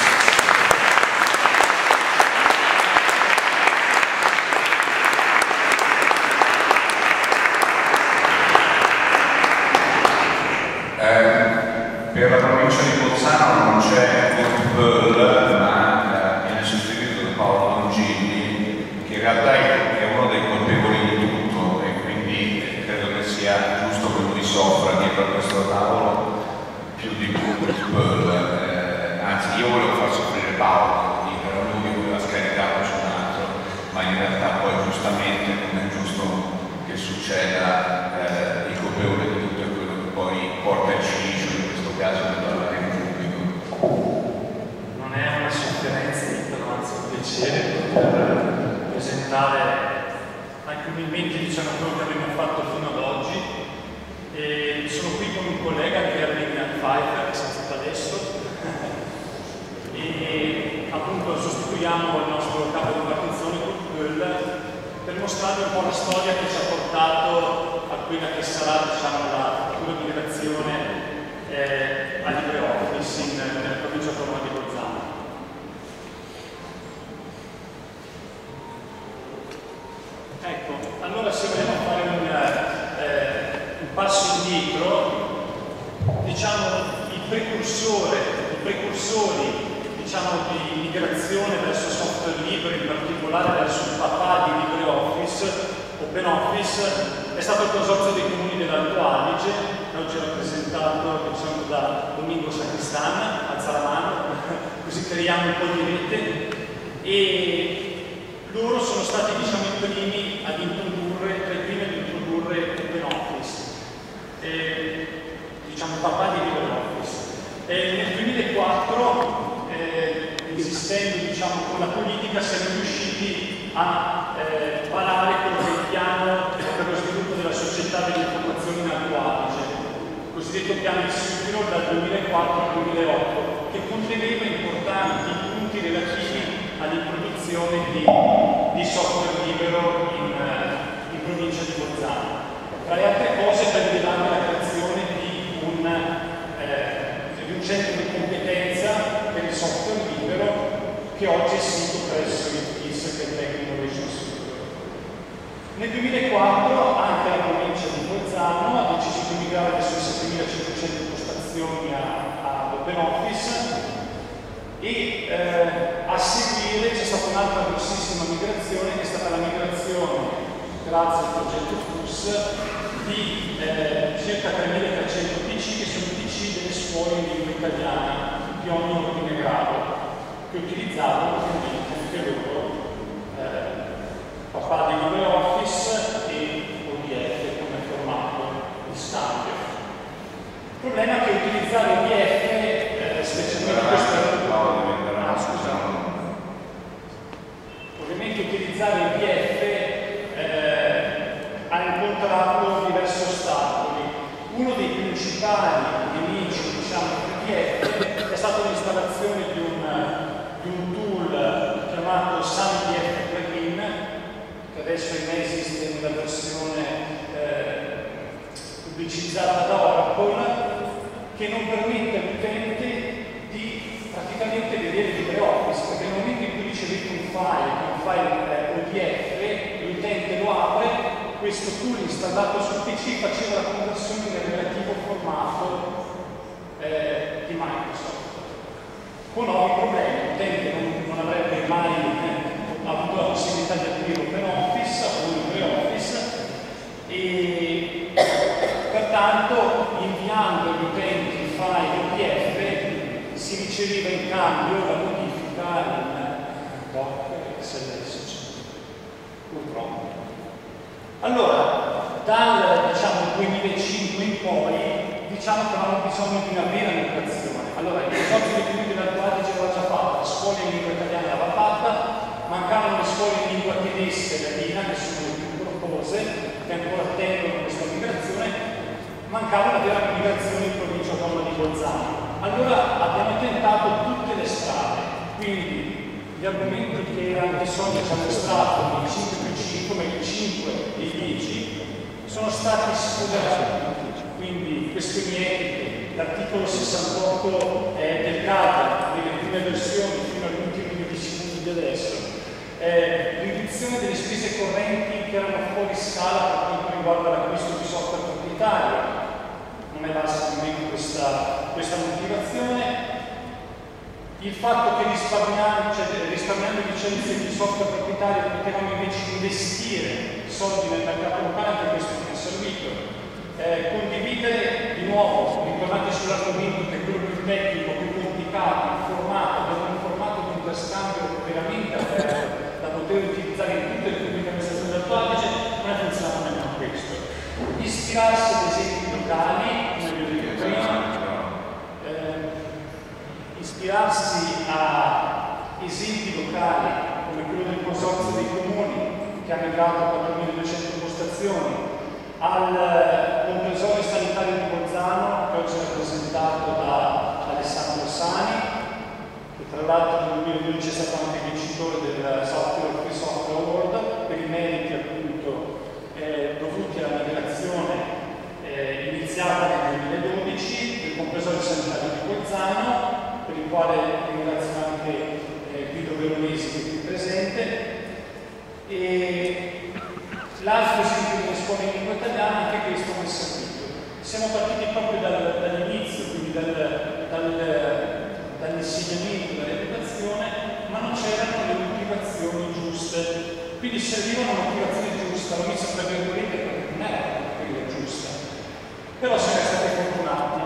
Per la provincia di Bolzano non c'è il Pearl, ma eh, viene sostituito da Paolo Longini, che in realtà è, è uno dei colpevoli di tutto, e quindi credo che sia giusto che lui soffra dietro a questo tavolo più di tutto il Pearl. Eh, anzi, io volevo far soffrire Paolo, quindi era lui che voleva scaricarlo su un altro, ma in realtà poi giustamente non è giusto che succeda eh, il colpevole di tutto, è quello che poi porta il cilicio caso di parlare in pubblico. Non è una sofferenza, però anzi un piacere poter presentare anche umilmente, diciamo, quello che abbiamo fatto fino ad oggi. E sono qui con un collega che è Erwin Pfeiffer, che è stato adesso, e appunto sostituiamo il nostro capo di partizione per mostrare un po' la storia che ci ha portato a quella che sarà, diciamo, la futura migrazione Eh, a LibreOffice in, nella provincia autonoma di Bolzano. Ecco, allora se vogliamo fare un, eh, un passo indietro, diciamo i precursori, i precursori diciamo, di migrazione verso software libero, in particolare verso il papà di LibreOffice, OpenOffice, è stato il consorzio dei comuni dell'Alto Adige, oggi rappresentato diciamo, da Domingo Sacristan, alza la mano, così creiamo un po' di rete, e loro sono stati diciamo, i primi ad introdurre, tra i primi ad introdurre OpenOffice, e, diciamo papà di LibreOffice. E nel duemilaquattro, eh, esistendo diciamo, con la politica, siamo riusciti a piano di sviluppo dal duemilaquattro al duemilaotto che conteneva importanti punti relativi all'introduzione di, di software libero in, in provincia di Bolzano. Tra le altre cose prevedevamo la creazione di un, eh, di un centro di competenza per il software libero che oggi è sito presso il T I S, che è il Tech Innovation Studio. Nel duemilaquattro anche la provincia di Bolzano ha deciso di migrare le sue settemilacinquecento postazioni a, a OpenOffice e eh, a seguire c'è stata un'altra grossissima migrazione che è stata la migrazione, grazie al progetto F U S, di eh, circa tremilatrecento P C che sono P C delle scuole in lingua italiana di ogni ordine e grado, che utilizzavano ovviamente anche loro eh, papà di LibreOffice e O D F come formato di scambio. Il problema è che utilizzare O D F, eh, specialmente questa... Ah, scusate. Ovviamente utilizzare O D F eh, ha incontrato diversi ostacoli. Uno dei principali nemici, diciamo, di O D F è stata l'installazione di un, di un tool chiamato SunDF Plugin, che adesso in esiste nella versione eh, pubblicizzata da Oracle, che non permette all'utente di praticamente vedere LibreOffice, perché nel momento in cui ricevete un file, un file eh, O D F, l'utente lo apre, questo tool installato sul P C faceva la conversione nel relativo formato eh, di Microsoft. Con ovvi problemi, l'utente non, non avrebbe mai eh, avuto la possibilità di aprire OpenOffice o LibreOffice e pertanto inviando agli utenti il file O D F si riceveva in cambio la modifica in doc S L S, purtroppo. Allora, dal diciamo, duemilacinque in poi diciamo che avevamo bisogno di una vera migrazione. Allora, il consorzio di Comuni dell'Alto Adige l'aveva già fatta, la scuola in lingua italiana l'aveva fatta, mancavano le scuole in lingua tedesca e latina, che sono le più corpose, che ancora attendono questa migrazione, mancava una vera migrazione in provincia autonoma di Bolzano. Allora abbiamo tentato tutte le strade, quindi gli argomenti che anche Sonia ci ha mostrato, i cinque più cinque, il cinque e i dieci, sono stati sfoderati. Quindi questioni etiche, l'articolo sessantotto eh, del C A D, nelle prime versioni fino agli ultimi dodici minuti di adesso, eh, riduzione delle spese correnti che erano fuori scala per quanto riguarda l'acquisto di software proprietario, non è basta nemmeno questa, questa motivazione. Il fatto che risparmiando, cioè, risparmiando licenze di software proprietario potevamo invece investire soldi nel mercato locale, anche questo non è servito. Eh, condividere di nuovo, ritornate sull'argomento che è quello più tecnico, più complicato, il formato, avere un formato di interscambio veramente aperto da poter utilizzare in tutte le pubbliche amministrazioni del Adige, non è funzionato nemmeno questo. Ispirarsi ad esempi locali, come vi ho detto prima, eh, ispirarsi a esempi locali come quello del consorzio dei comuni che ha migrato quattromiladuecento postazioni, al comprensorio sanitario di Bolzano, che oggi è rappresentato da Alessandro Sani, che tra l'altro nel duemiladodici è stato anche vincitore del Software Free Software Award per i meriti appunto eh, dovuti alla migrazione eh, iniziata nel duemiladodici del comprensorio sanitario di Bolzano, per il quale ringrazio anche eh, Guido Veronesi che è qui presente. E l'altro esempio delle scuole in lingua italiana, anche questo non è servito. Siamo partiti proprio dal, dall'inizio, quindi dal, dal, dall'insegnamento, dall'educazione, ma non c'erano le motivazioni giuste. Quindi serviva una motivazione giusta, l'ho messa tra virgolette perché non era quella giusta. Però siamo stati fortunati.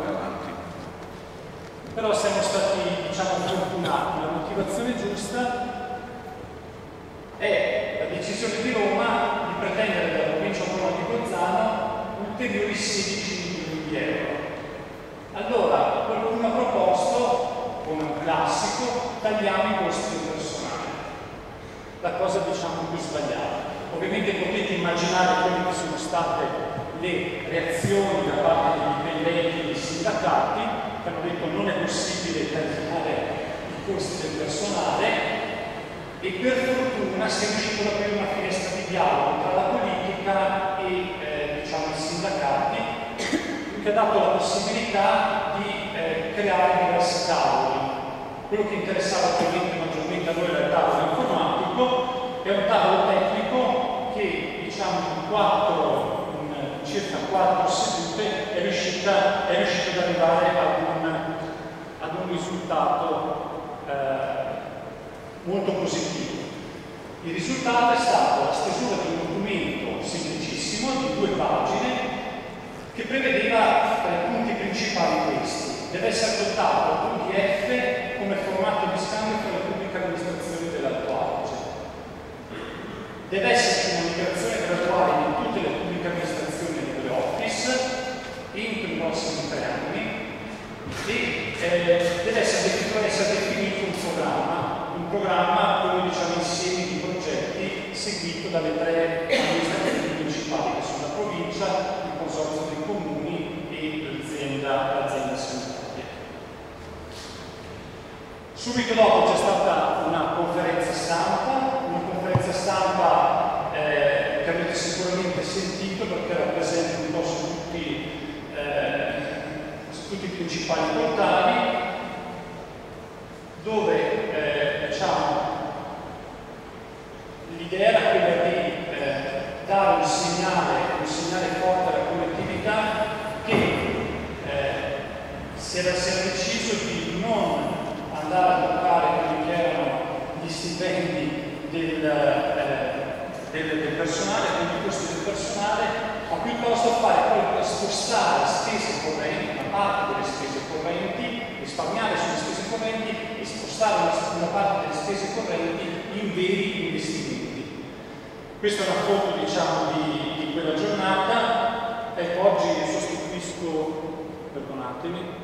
Però siamo stati, diciamo, fortunati. La motivazione giusta è la decisione di Roma di pretendere dalla provincia autonoma di Bolzano ulteriori sedici milioni di euro. Allora, qualcuno ha proposto, come un classico, tagliamo i costi del personale. La cosa, diciamo, più sbagliata. Ovviamente potete immaginare quelle che sono state le reazioni da parte degli dipendenti dipendenti e sindacati che hanno detto non è possibile tagliare i costi del personale, e per fortuna si è riuscito ad aprire una finestra di dialogo tra la politica e eh, diciamo, i sindacati, che ha dato la possibilità di eh, creare diversi tavoli. Quello che interessava ovviamente maggiormente a noi era il tavolo informatico, è un tavolo tecnico che diciamo in quattro, in circa quattro sedute è riuscita, è riuscito ad arrivare ad un, ad un risultato eh, molto positivo. Il risultato è stato la stesura di un documento semplicissimo di due pagine che prevedeva tra i punti principali questi. Deve essere dotato da un P D F come formato di scambio tra le pubbliche amministrazioni dell'Alto Adige. Deve esserci una migrazione graduale in tutte le pubbliche amministrazioni e nelle office entro i prossimi tre anni e eh, deve essere, deve essere definito un programma, un programma come diciamo insieme di progetti seguito dalle tre amministrazioni principali che sono la provincia, il consorzio dei comuni e l'azienda, l'azienda sanitaria. Subito dopo c'è stata una conferenza stampa, una conferenza stampa eh, che avete sicuramente sentito perché rappresenta un po' su tutti, eh, su tutti i principali portali, dove eh, diciamo, l'idea era quella di eh, dare un segnale, un segnale forte alla collettività che eh, si, era, si era deciso di non andare a toccare quelli che erano gli stipendi del, eh, del, del personale, quindi i costi del personale, ma piuttosto fare quello per spostare spese correnti, una parte delle spese correnti, risparmiare sulle spese correnti e spostare una, una parte delle spese correnti in veri investimenti. Questa è una foto diciamo di, di quella giornata. Ecco, oggi sostituisco, perdonatemi,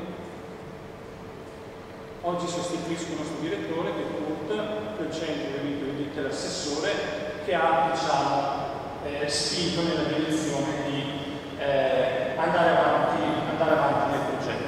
oggi sostituisco il nostro direttore che è Kurt, del centro ovviamente vedete l'assessore, che ha diciamo, eh, spinto nella direzione di eh, andare, avanti, andare avanti nel progetto.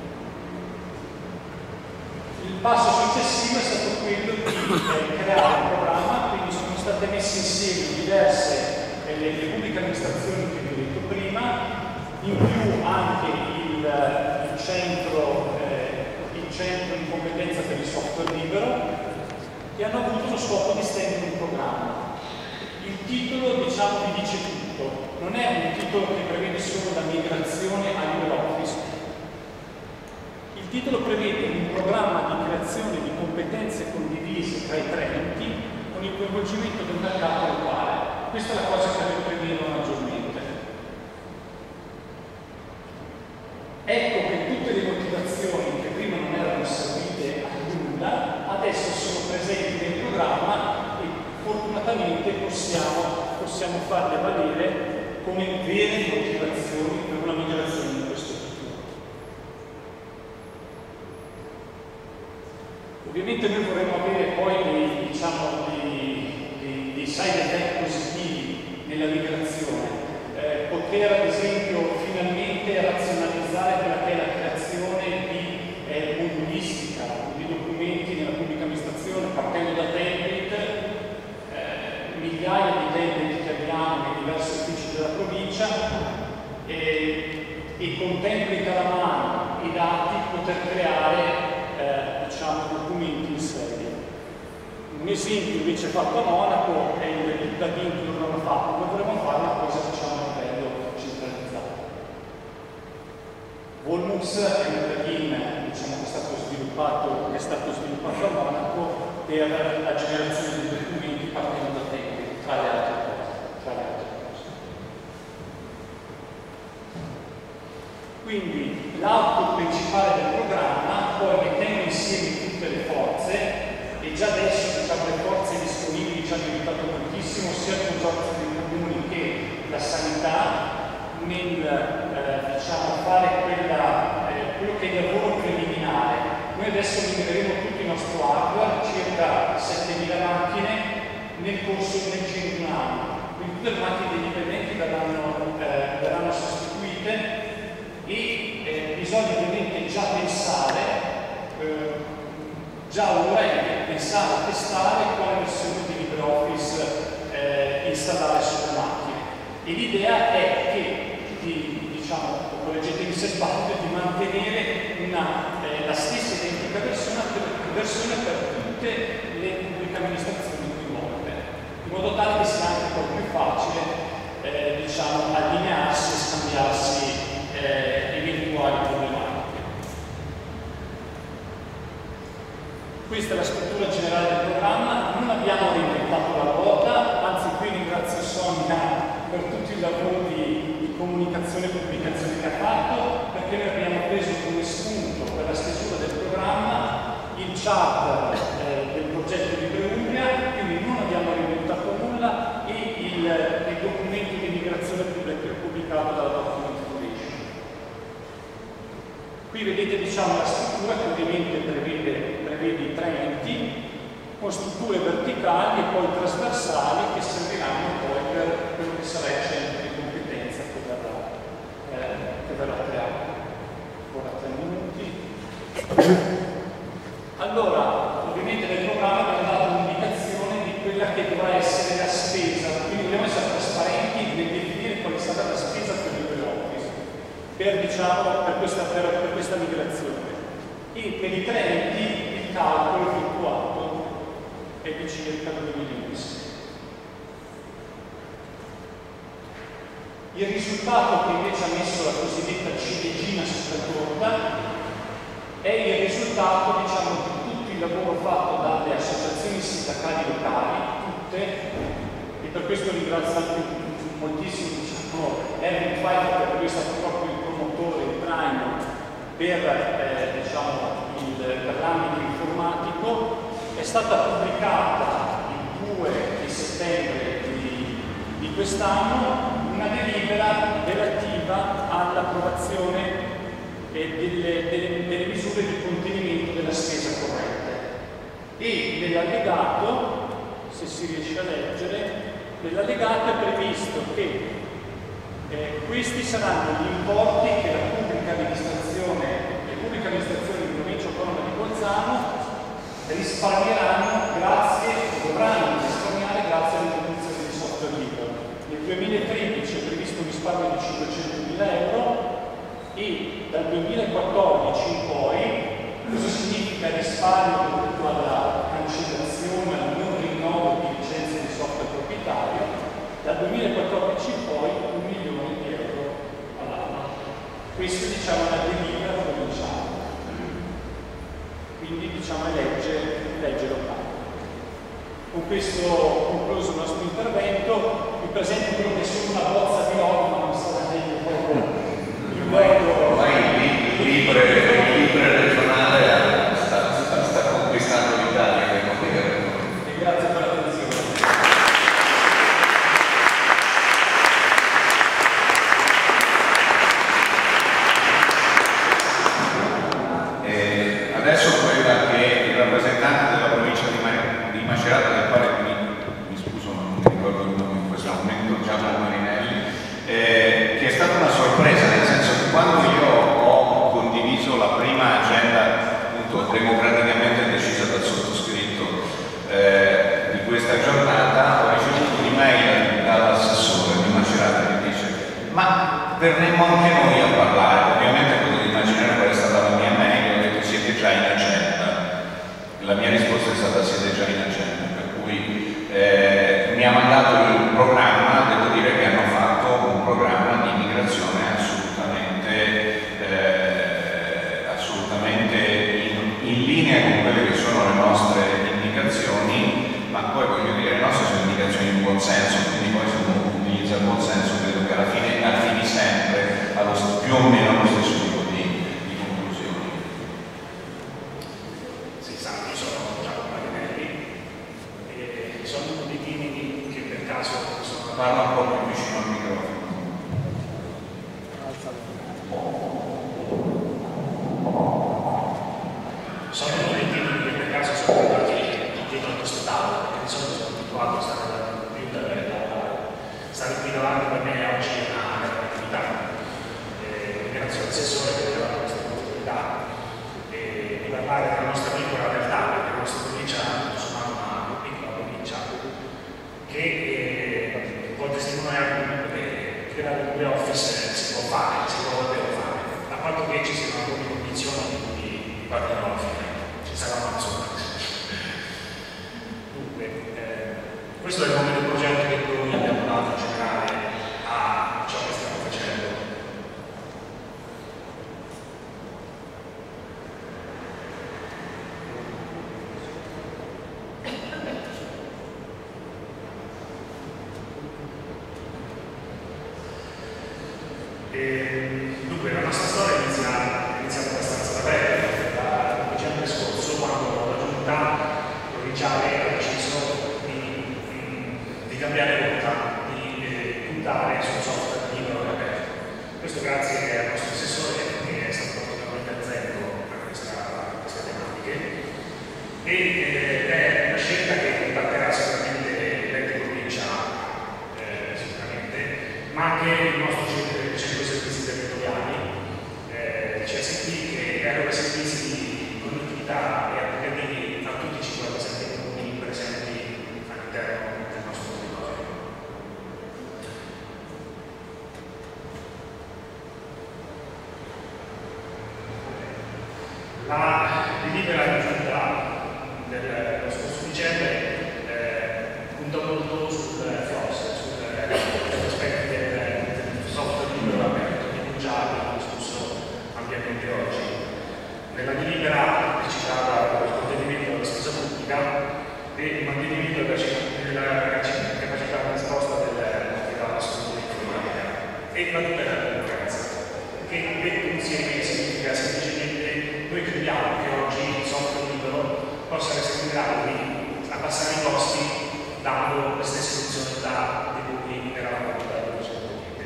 Il passo successivo è stato quello di eh, creare un programma, quindi sono state messe insieme diverse eh, le, le pubbliche amministrazioni che vi ho detto prima, in più anche il, il centro eh, centro di competenza per il software libero, che hanno avuto lo scopo di stendere un programma. Il titolo diciamo vi dice tutto, non è un titolo che prevede solo la migrazione a LibreOffice. Il titolo prevede un programma di creazione di competenze condivise tra i tre enti con il coinvolgimento del mercato locale. Questa è la cosa che devo premere maggiormente. Ecco che tutte le motivazioni che prima non erano servite a nulla, adesso sono presenti nel programma e fortunatamente possiamo, possiamo farle valere come vere motivazioni per una migrazione di questo tipo. Ovviamente noi vorremmo avere poi dei, diciamo, dei, dei, dei side effect positivi nella migrazione. Eh, poter ad esempio finalmente razionalizzare quella che è la creazione di eh, modulistica, di documenti nella pubblica amministrazione partendo da template, eh, migliaia di template che abbiamo nei diversi uffici della provincia e, e con template alla mano e dati poter creare eh, diciamo, documenti in serie. Un esempio invece fatto a Monaco è il plugin che loro hanno fatto, noi vorremmo fare una cosa diciamo a livello centralizzato. Volmux è un plugin diciamo, che è stato sviluppato, che è stato sviluppato a Monaco per la generazione di documenti partendo da tempi, tra le altre cose. Tra le altre cose. Quindi l'output principale del programma, poi mettendo insieme tutte le forze, e già adesso diciamo, le forze disponibili ci hanno aiutato moltissimo sia il consorzio dei comuni che la sanità nel eh, diciamo, fare quella, eh, quello che è il lavoro preliminare. Noi adesso migreremo tutto il nostro hardware, circa settemila macchine, nel corso del giro di un anno. Quindi tutte le macchine dei dipendenti verranno, eh, verranno sostituite e già ora è pensare a testare quale versione di LibreOffice eh, installare sulle macchine. E l'idea è che, di, diciamo, correggetemi se sbaglio, di mantenere una, eh, la stessa identica versione per, versione per tutte le pubbliche amministrazioni coinvolte, in modo tale che sia anche un po' più facile eh, diciamo, allinearsi e scambiarsi eh, eventuali problematiche. Questa è la struttura generale del programma, non abbiamo reinventato la ruota, anzi qui ringrazio Sonia per tutti i lavori di, di comunicazione e pubblicazione che ha fatto, perché noi abbiamo preso come spunto per la stesura del programma il charter eh, del progetto di Umbria, quindi non abbiamo reinventato nulla, e il, il documento di migrazione pubblicato dalla Document Foundation. Qui vedete, diciamo, la struttura che ovviamente prevede, prevede i tre enti, con strutture verticali e poi trasversali che serviranno poi per quello che sarà il centro di competenza che verrà, eh, che verrà creato. Ora tre minuti. Allora, ovviamente nel programma abbiamo dato un'indicazione di quella che dovrà essere la spesa, quindi dobbiamo essere trasparenti nel definire qual è stata la spesa per LibreOffice, per, diciamo, per, questa, per, per questa migrazione. E per i tre enti il calcolo effettuato è di circa due milioni. Il risultato che invece ha messo la cosiddetta ciliegina sulla torta è il risultato, diciamo, di tutto il lavoro fatto dalle associazioni sindacali locali, tutte, e per questo ringrazio anche moltissimo, diciamo, Erwin Pfeiffer, perché lui è stato proprio il promotore, il traino per, eh, diciamo, il, per l'ambito informatico. È stata pubblicata il due di settembre di, di quest'anno una delibera relativa all'approvazione eh, delle, delle, delle misure di contenimento della spesa corrente. E nell'allegato, se si riesce a leggere, nell'allegato è previsto che eh, questi saranno gli importi che la pubblica amministrazione, le pubbliche amministrazioni in provincia autonoma di Bolzano risparmieranno grazie, dovranno risparmiare grazie all'introduzione di software libero. Nel duemilatredici è previsto un risparmio di cinquecentomila euro e dal duemilaquattordici in poi, cosa significa risparmio dovuto alla cancellazione, al non rinnovo di licenze di software proprietario, dal duemilaquattordici in poi un milione di euro all'anno. Questa, diciamo, è la delibera provinciale. Quindi, diciamo, è legge, legge locale. Con questo concluso il nostro intervento, vi presento quello che è solo una bozza di norma, ma non sarà meglio proprio il modo. Ormai il libre regionale sta, sta, sta conquistando l'Italia. E grazie per l'attenzione. Eh, adesso quella che il rappresentante della provincia di, Ma di Macerata, del quale mi, mi scuso ma non mi ricordo il nome in questo momento, Giacomo Marinelli, eh, che è stata una sorpresa, nel senso che quando io ho condiviso la prima agenda, appunto, democraticamente decisa dal sottoscritto eh, di questa giornata, ho ricevuto un'email dall'assessore di Macerata che dice: ma verremo anche noi a parlare. Ovviamente potete immaginare qual è stata la mia mail, ho detto: siete già in agenda. La mia risposta è stata: siete già in agenda, per cui eh, mi ha mandato il programma. Devo dire che hanno fatto un programma di migrazione assolutamente, eh, assolutamente in, in linea con quelle che sono le nostre indicazioni, ma poi voglio dire, le nostre sono indicazioni di buon senso, quindi poi se uno utilizza il buon senso credo che alla fine arrivi sempre allo, più o meno allo stesso tipo di, di conclusioni. Si sa, io sono Giacomo Marinelli e sono uno dei timidi che per caso sono... Parla un po' più vicino al microfono. Sono uno dei timidi che per caso sono arrivati dietro a questo tavolo, perché di solito sono abituato a stare più da me da lavorare. Stare qui davanti per me oggi è una attività. Grazie all'assessore che mi ha dato questa opportunità di parlare della nostra piccola realtà, perché creare un LibreOffice si può fare, si può davvero fare, a patto che ci siano alcune condizioni di cui guarderò alla fine, ci sarà una sola. Dunque, eh, questo è il nome del progetto che noi abbiamo dato in generale a ciò che stiamo facendo. E, dunque, la nostra storia inizia, è iniziata abbastanza da breve, da dicembre scorso, quando la giunta provinciale ha deciso di, di cambiare rotta, di eh, puntare sul software libero e aperto. Questo grazie al nostro assessore che è stato particolarmente azzerro a queste tematiche e eh, è una scelta che impatterà sicuramente l'ente provincia, eh, sicuramente, ma anche il nostro centro servizi territoriali, eh, C S P, che eroga servizi di connettività e applicativi a tutti i cinquantasette comuni presenti all'interno del nostro territorio. La delibera giunta dello scorso dicembre eh, punta molto sul F O S, sull'aspetto del software libero aperto, che già abbiamo discusso ampiamente oggi. Nella delibera si citava il contenimento della spesa pubblica e il mantenimento della capacità di risposta della struttura informatica e la tutela della concorrenza, che detto insieme significa semplicemente noi crediamo che oggi il software libero possa essere in grado di abbassare i costi dando le stesse funzionalità di cui eravamo abituati precedentemente.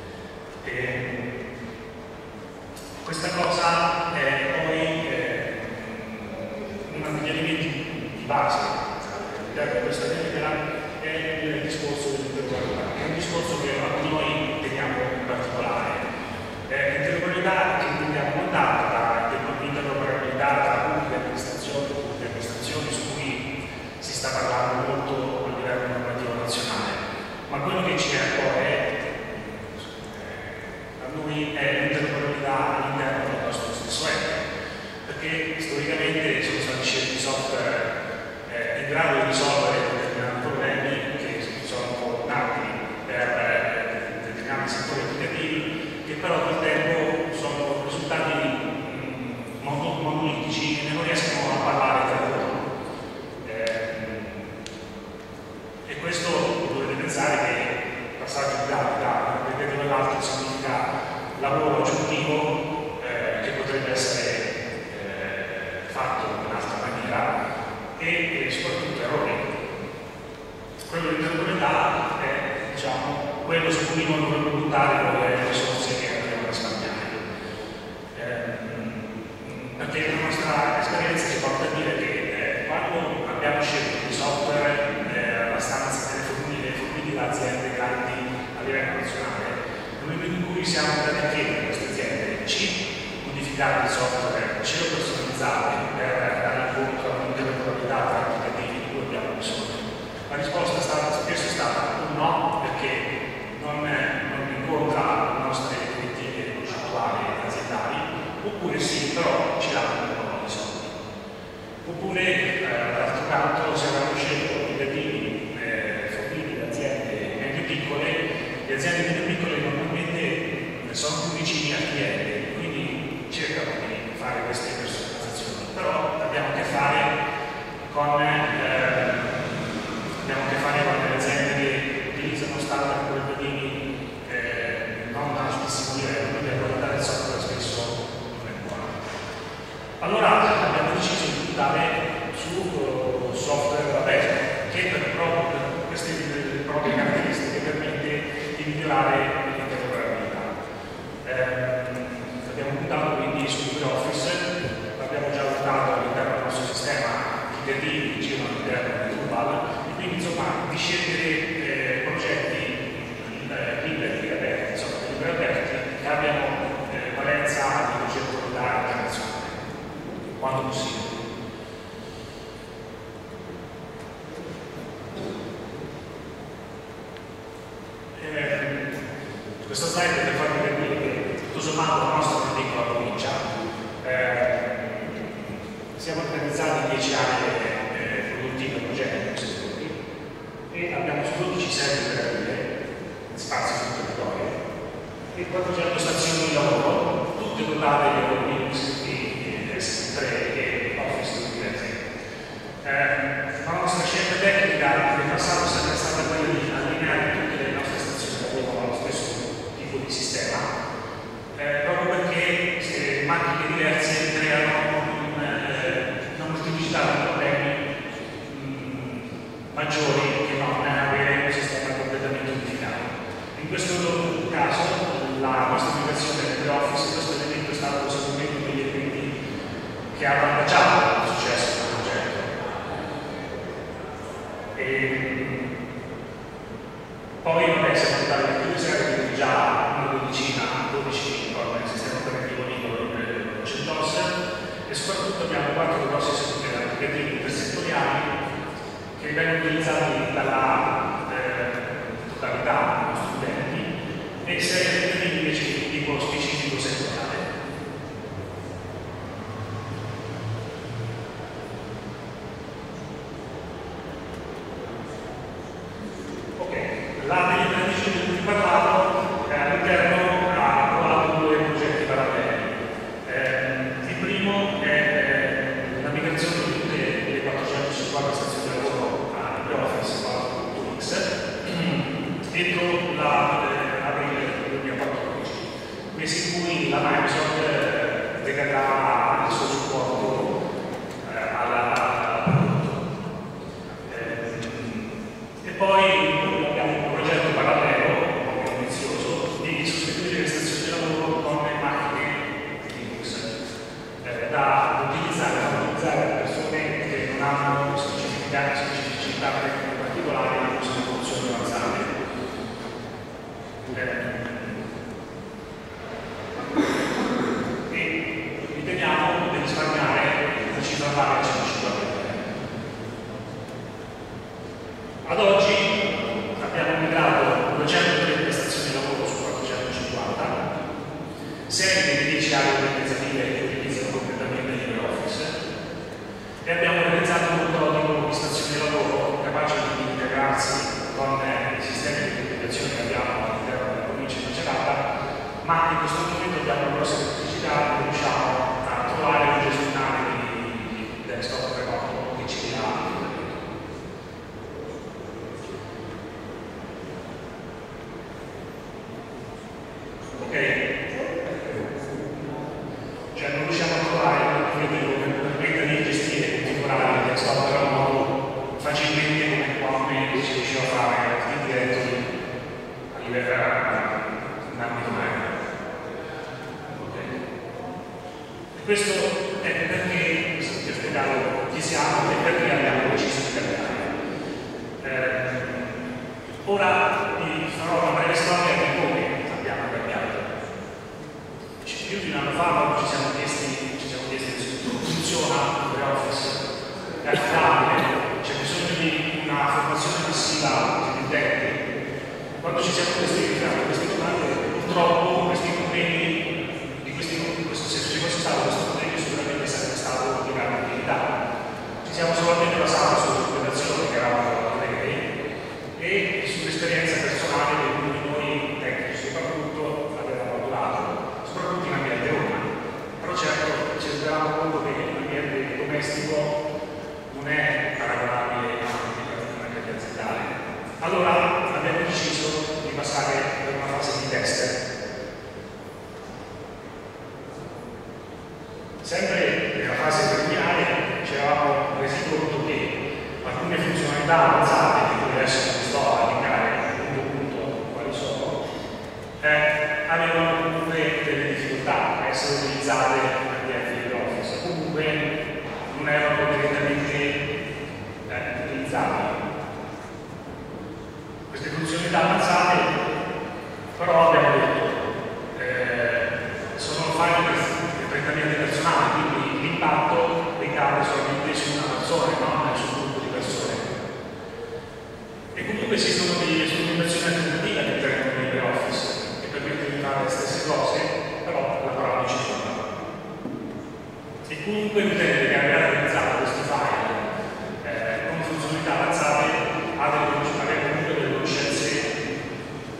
E questa cosa è poi eh, uno degli elementi di base all'interno di questa delibera è il discorso dell'interoperabilità, che è un discorso che a noi teniamo in particolare. Eh, l'interoperabilità che intendiamo data dall'interoperabilità tra pubbliche amministrazioni e pubbliche amministrazioni su cui si sta parlando molto a livello normativo nazionale, ma quello che ci è a cuore a noi è l'interoperabilità all'interno del nostro stesso ente, perché storicamente sono stati scelti software eh, in grado di risolvere determinati problemi che sono nati per eh, determinati settori applicativi, che però col tempo sono risultati mh, monolitici e non riescono a parlare tra loro. Eh, e questo dovete pensare che passaggio di dati da un credito all'altro significa lavoro aggiuntivo eh, che potrebbe essere eh, fatto in un'altra maniera e, e soprattutto errori. Quello di interoperabilità è diciamo, quello su cui non dovremmo buttare le risorse che abbiamo risparmiare. Eh, perché la nostra esperienza ci porta a dire che eh, quando abbiamo scelto di software eh, abbastanza forniti da aziende grandi a livello nazionale, nel momento in cui siamo andati a chiedere a queste aziende ci modificare il software, ce lo personalizzare per dare incontro a un'interoperabilità tra applicativi di cui abbiamo bisogno, la risposta è stata, spesso è stata un no, perché non, non incontra le nostre direttive concettuali e aziendali, oppure sì, però ci danno un po' di soldi. Oppure, eh, d'altro canto, se avevamo scelto applicativi eh, forniti da aziende medio piccole, le aziende medio piccole normalmente sono più vicine al cliente, quindi cercano di fare queste personalizzazioni, però abbiamo a che fare con, eh, abbiamo a che fare con le aziende che utilizzano standard qualitativi eh, non da altissimo livello, quindi la qualità del software spesso non è buona. Allora abbiamo deciso di puntare su uh, software aperto, che per, proprio, per queste proprie caratteristiche permette di migliorare l'interoperabilità. Eh, abbiamo puntato quindi su LibreOffice, l'abbiamo già usato all'interno del nostro sistema applicativi che girano all'interno di Drupal, e quindi insomma di scegliere eh, progetti eh, liberi, aperti, insomma liberi aperti che abbiano eh, valenza di progettualità internazionale, quando possibile. Questa slide è per farvi capire che tutto sommato la nostra è una piccola provincia. Eh, siamo organizzati in dieci aree eh, produttive omogenee settori e abbiamo dodici sedi operative, spazi sul territorio, e quattrocento stazioni di lavoro, tutte dotate di Linux e S tre e Office duemilasei. Eh, la nostra scelta tecnica nel passato è sempre stata quella di allineare tutte le nostre stazioni di lavoro allo stesso tipo di sistema, eh, proprio perché eh, macchine diverse creano un, eh, una molteplicità di problemi mh, maggiori che non avere un sistema completamente unificato. In questo caso la nostra migrazione del LibreOffice, questo elemento è stato sicuramente uno degli elementi che ha avvantaggiato il successo del progetto. E poi vabbè, siamo andati a più di sette, già una dodicina, dodici con il sistema operativo Linux CentOS, e soprattutto abbiamo quattro grossi sistemi applicativi intersettoriali che vengono utilizzati dalla eh, totalità dei nostri utenti e sei applicativi invece di tipo specifico settoriale. La penetrazione di cui vi parlavo eh, all'interno ha trovato due progetti paralleli. Eh, il primo è eh, la migrazione di tutte le quattrocentocinquanta stazioni di lavoro a LibreOffice quattro punto x entro l'aprile eh, duemilaquattordici, mesi in cui la Microsoft eh, decadrà il suo supporto eh, alla, alla prodotto. Eh, e poi parallelo, molto ambizioso, di sostituire le stazioni di lavoro con le macchine Linux eh, da utilizzare, da utilizzare le persone che non hanno specificità, specificità particolari e non sono funzioni avanzate. Eh, e riteniamo di risparmiare una cifra pari a centocinquanta euro. Ad oggi abbiamo migrato duecentotrenta stazioni di lavoro su quattrocentocinquanta, sei delle dieci aree organizzative che utilizzano completamente LibreOffice, e abbiamo realizzato un prototipo di stazioni di lavoro capace di integrarsi con i sistemi di comunicazione che abbiamo all'interno della provincia di Macerata, ma in questo momento abbiamo una grossa criticità e riusciamo a trovare un gestionale di desktop remoto che ci dia. Ok? Cioè non riusciamo a trovare un obiettivo che permetta di gestire e configurare il desktop remoto facilmente come si riusciva a fare in diretto a livello in ambito web. Okay. E questo è perché, vi ho spiegato chi siamo e perché abbiamo deciso di cambiare. Eh, ora vi farò una breve storia di come abbiamo cambiato. Più di un anno fa quando ci siamo chiesti, ci siamo chiesti se funziona LibreOffice, è affidabile, c'è bisogno di una formazione massiva degli utenti. Quando ci siamo chiesti queste domande, purtroppo questi problemi, di questi, se ci fosse stato questo problema sicuramente sarebbe stato di grande utilità. Ci siamo solamente basati sull'operazione che eravamo e sull'esperienza personale di uno di noi tecnici soprattutto avevamo maturato, soprattutto in ambiente umano. Però certo ci rendevamo conto che l'ambiente domestico non è paragonabile all'ambiente aziendale. Allora abbiamo deciso di passare per una fase di test. Sempre nella fase preliminare ci eravamo resi conto che alcune funzionalità avanzate, di cui adesso non sto a indicare punto punto quali sono, eh, avevano comunque delle difficoltà a essere utilizzate all'interno di LibreOffice, comunque non erano direttamente eh, utilizzabili. Queste funzionalità avanzate però abbiamo detto eh, sono file prettamente personali, quindi l'impatto ricade solamente su una persona, non su un gruppo di persone. E comunque esistono delle strumentazioni alternative all'interno di LibreOffice che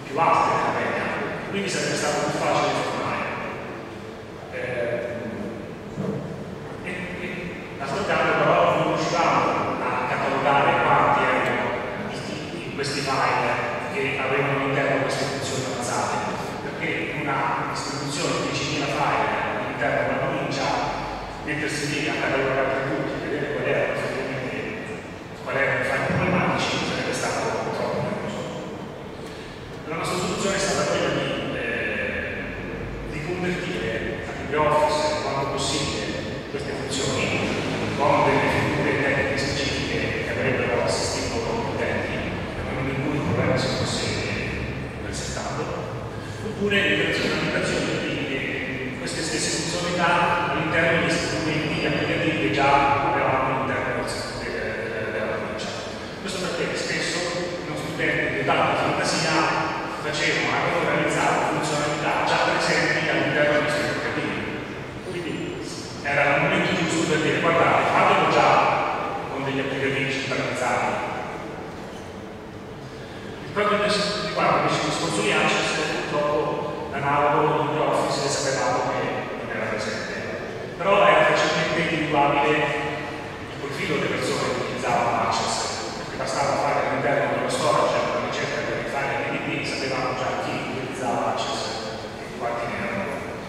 più alte della media, quindi sarebbe stato più facile formare. Eh, e, e d'altro canto però non riuscivamo a catalogare quanti erano i tipi in questi file che avevano all'interno queste funzioni avanzate, perché una distribuzione di diecimila file all'interno della provincia, mettersi lì a catalogare tutti, vedere qual erano effettivamente qual erano i file problematici, sarebbe stato troppo noioso. La nostra soluzione è stata quella di, eh, di convertire a LibreOffice quanto possibile queste funzioni con delle figure tecniche specifiche che avrebbero assistito gli utenti nel momento in cui il problema si fosse presentato, oppure l'operazione di eh, queste stesse funzionalità all'interno degli strumenti applicativi che già avevamo all'interno della provincia. Questo perché spesso i nostri utenti di tanta fantasia facevano anche realizzare funzionalità già presenti all'interno degli strumenti applicativi. Quindi era il momento giusto per dire guardate, fatelo già con degli applicativi centralizzati. Il proprio riguardo invece il discorso di Access, purtroppo l'analogo di LibreOffice sapevamo che non era presente, però era facilmente individuabile il profilo delle persone che utilizzavano Access, perché bastava fare all'interno dello storage una ricerca per fare N D P, sapevamo già chi utilizzava Access e quanti ne erano.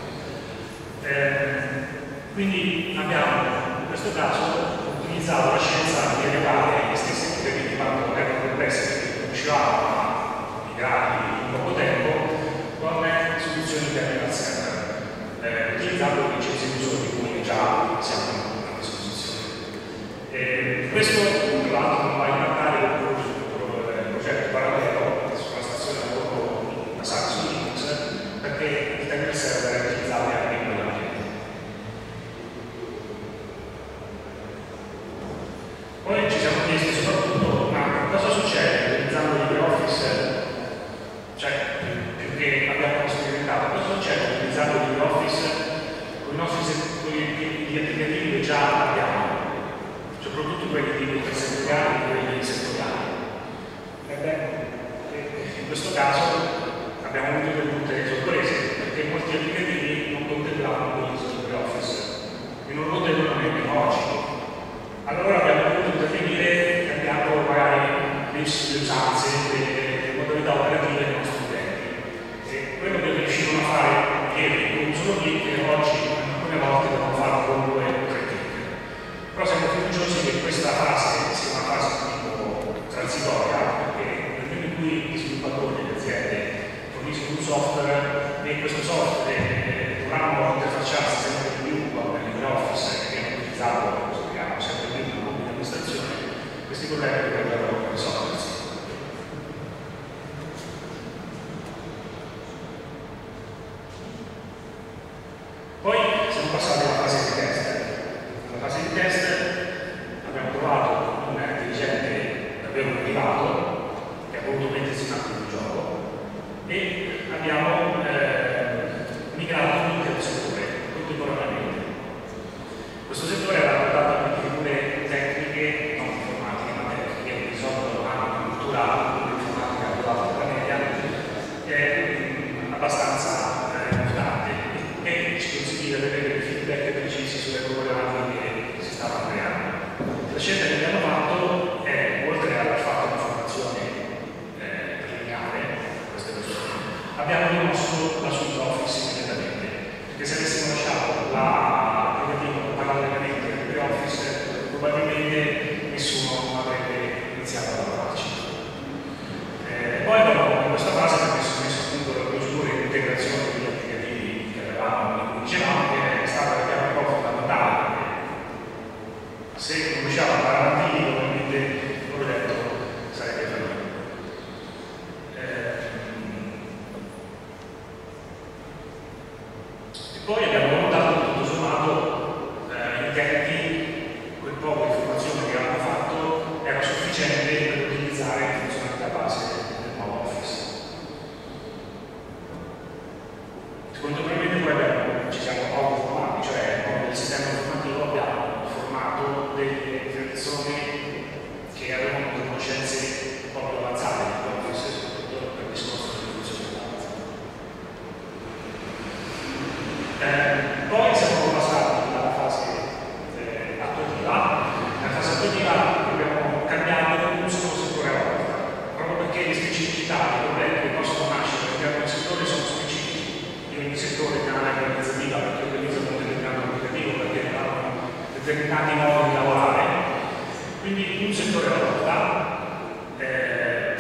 Eh, quindi abbiamo in questo caso utilizzato la scienza di elevare gli stessi applicativi quanto erano complessi, perché non riuscivamo a migrarli in poco tempo con soluzioni terminal server, eh, utilizzando le licenze di uso di cui già siamo a disposizione. Eh, questo tra l'altro non va a impattare il progetto parallelo sulla stazione di lavoro da Saxo Linux, perché il terminal server è utilizzabile anche in quella maniera. Poi ci siamo chiesti soprattutto ma cosa succede utilizzando LibreOffice, cioè più che abbiamo sperimentato, cosa succede utilizzando LibreOffice con i nostri con gli applicativi che già abbiamo, soprattutto quelli di settoriali e quelli settoriali. Ebbene, in questo caso abbiamo avuto delle brutte sorprese, perché molti applicativi non contemplavano l'utilizzo di LibreOffice e non lo potevano nemmeno oggi. Allora abbiamo dovuto intervenire cambiando magari le usanze, le modalità operative dei nostri utenti. E quello che riuscivano a fare ieri con un solo clic, oggi alcune volte devono farlo con due o tre clic. Però siamo fiduciosi che questa fase sia una fase tipo transitoria, perché nel momento in cui gli sviluppatori e le aziende forniscono un software e questo software eh, dovranno interfacciarsi sempre di più con LibreOffice che viene utilizzato sempre più nella pubblica amministrazione, questi problemi dovrebbero risolversi. Poi siamo passati alla fase di test. Nella fase di test abbiamo trovato un dirigente davvero motivato che ha voluto mettersi in atto il gioco e abbiamo eh, migrato l'intero settore contemporaneamente. Questo settore era portato a figure tecniche, non informatiche, ma tecniche, che di solito hanno una cultura informatica approvata dalla media, che è abbastanza eh, importante e ci consiglia di avere dei feedback precisi sulle problematiche che si stavano creando. La scelta che abbiamo fatto è, oltre ad aver fatto una formazione eh, preliminare a queste persone, abbiamo rimosso la suite Office immediatamente, perché se avessimo lasciato la parallelamente a LibreOffice probabilmente nessuno avrebbe iniziato a lavorarci. Eh, poi abbiamo in questa fase abbiamo messo, messo a punto la procedura di integrazione degli applicativi che avevamo, di cui dicevamo che è stata un po' fondamentale, perché se non riusciamo a andare avanti lì probabilmente il progetto sarebbe fallito. Eh, e poi abbiamo notato che tutto sommato quel poco di informazione che avevamo fatto era sufficiente per utilizzare le funzionalità base del nuovo Office. Contemporaneamente poi abbiamo, ci siamo autoformati, cioè nel sistema informativo abbiamo formato delle persone che avevano delle conoscenze un po' più avanzate di Office, soprattutto per il discorso delle funzionalità. determinati modi di lavorare, quindi un settore alla volta. Eh,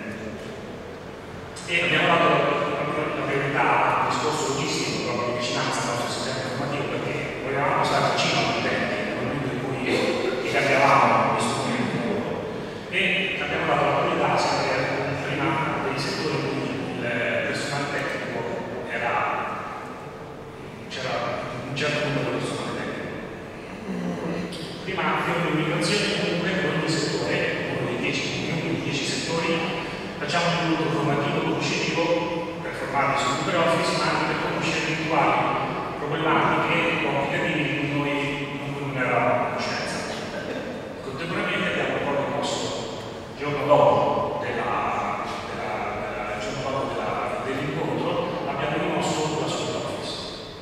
e abbiamo dato la priorità al discorso logistico, proprio di vicinanza al nostro sistema informativo, perché volevamo stare vicino agli utenti nel momento in cui cambiavamo gli strumenti di lavoro, e abbiamo dato la priorità sempre prima dei settori in cui il personale tecnico era c'era un certo numero di personale tecnico. Prima di un'immigrazione comunque per ogni settore, uno dei dieci, uno dei dieci settori, facciamo un gruppo formativo conoscitivo per formarli su LibreOffice, ma anche per conoscere eventuali problematiche o applicativi di cui noi non eravamo a conoscenza. Contemporaneamente abbiamo poi rimosso, il giorno dopo della, della, della, il giorno dopo della, dell'incontro, abbiamo rimosso la suite Office.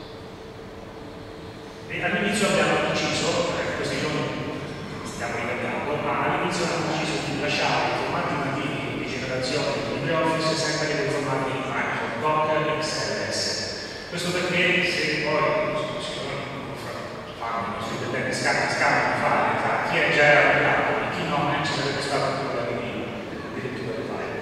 E all'inizio abbiamo deciso, eh, questi giorni stiamo ricambiando, ma all'inizio abbiamo deciso di lasciare i formati nativi di generazione di LibreOffice sempre che dei formati di Microsoft, Docker, X L S. Questo perché se poi fanno i nostri dipendenti scambi di file tra chi è già era migrato e chi non è, ci sarebbe stato un problema di addirittura di file.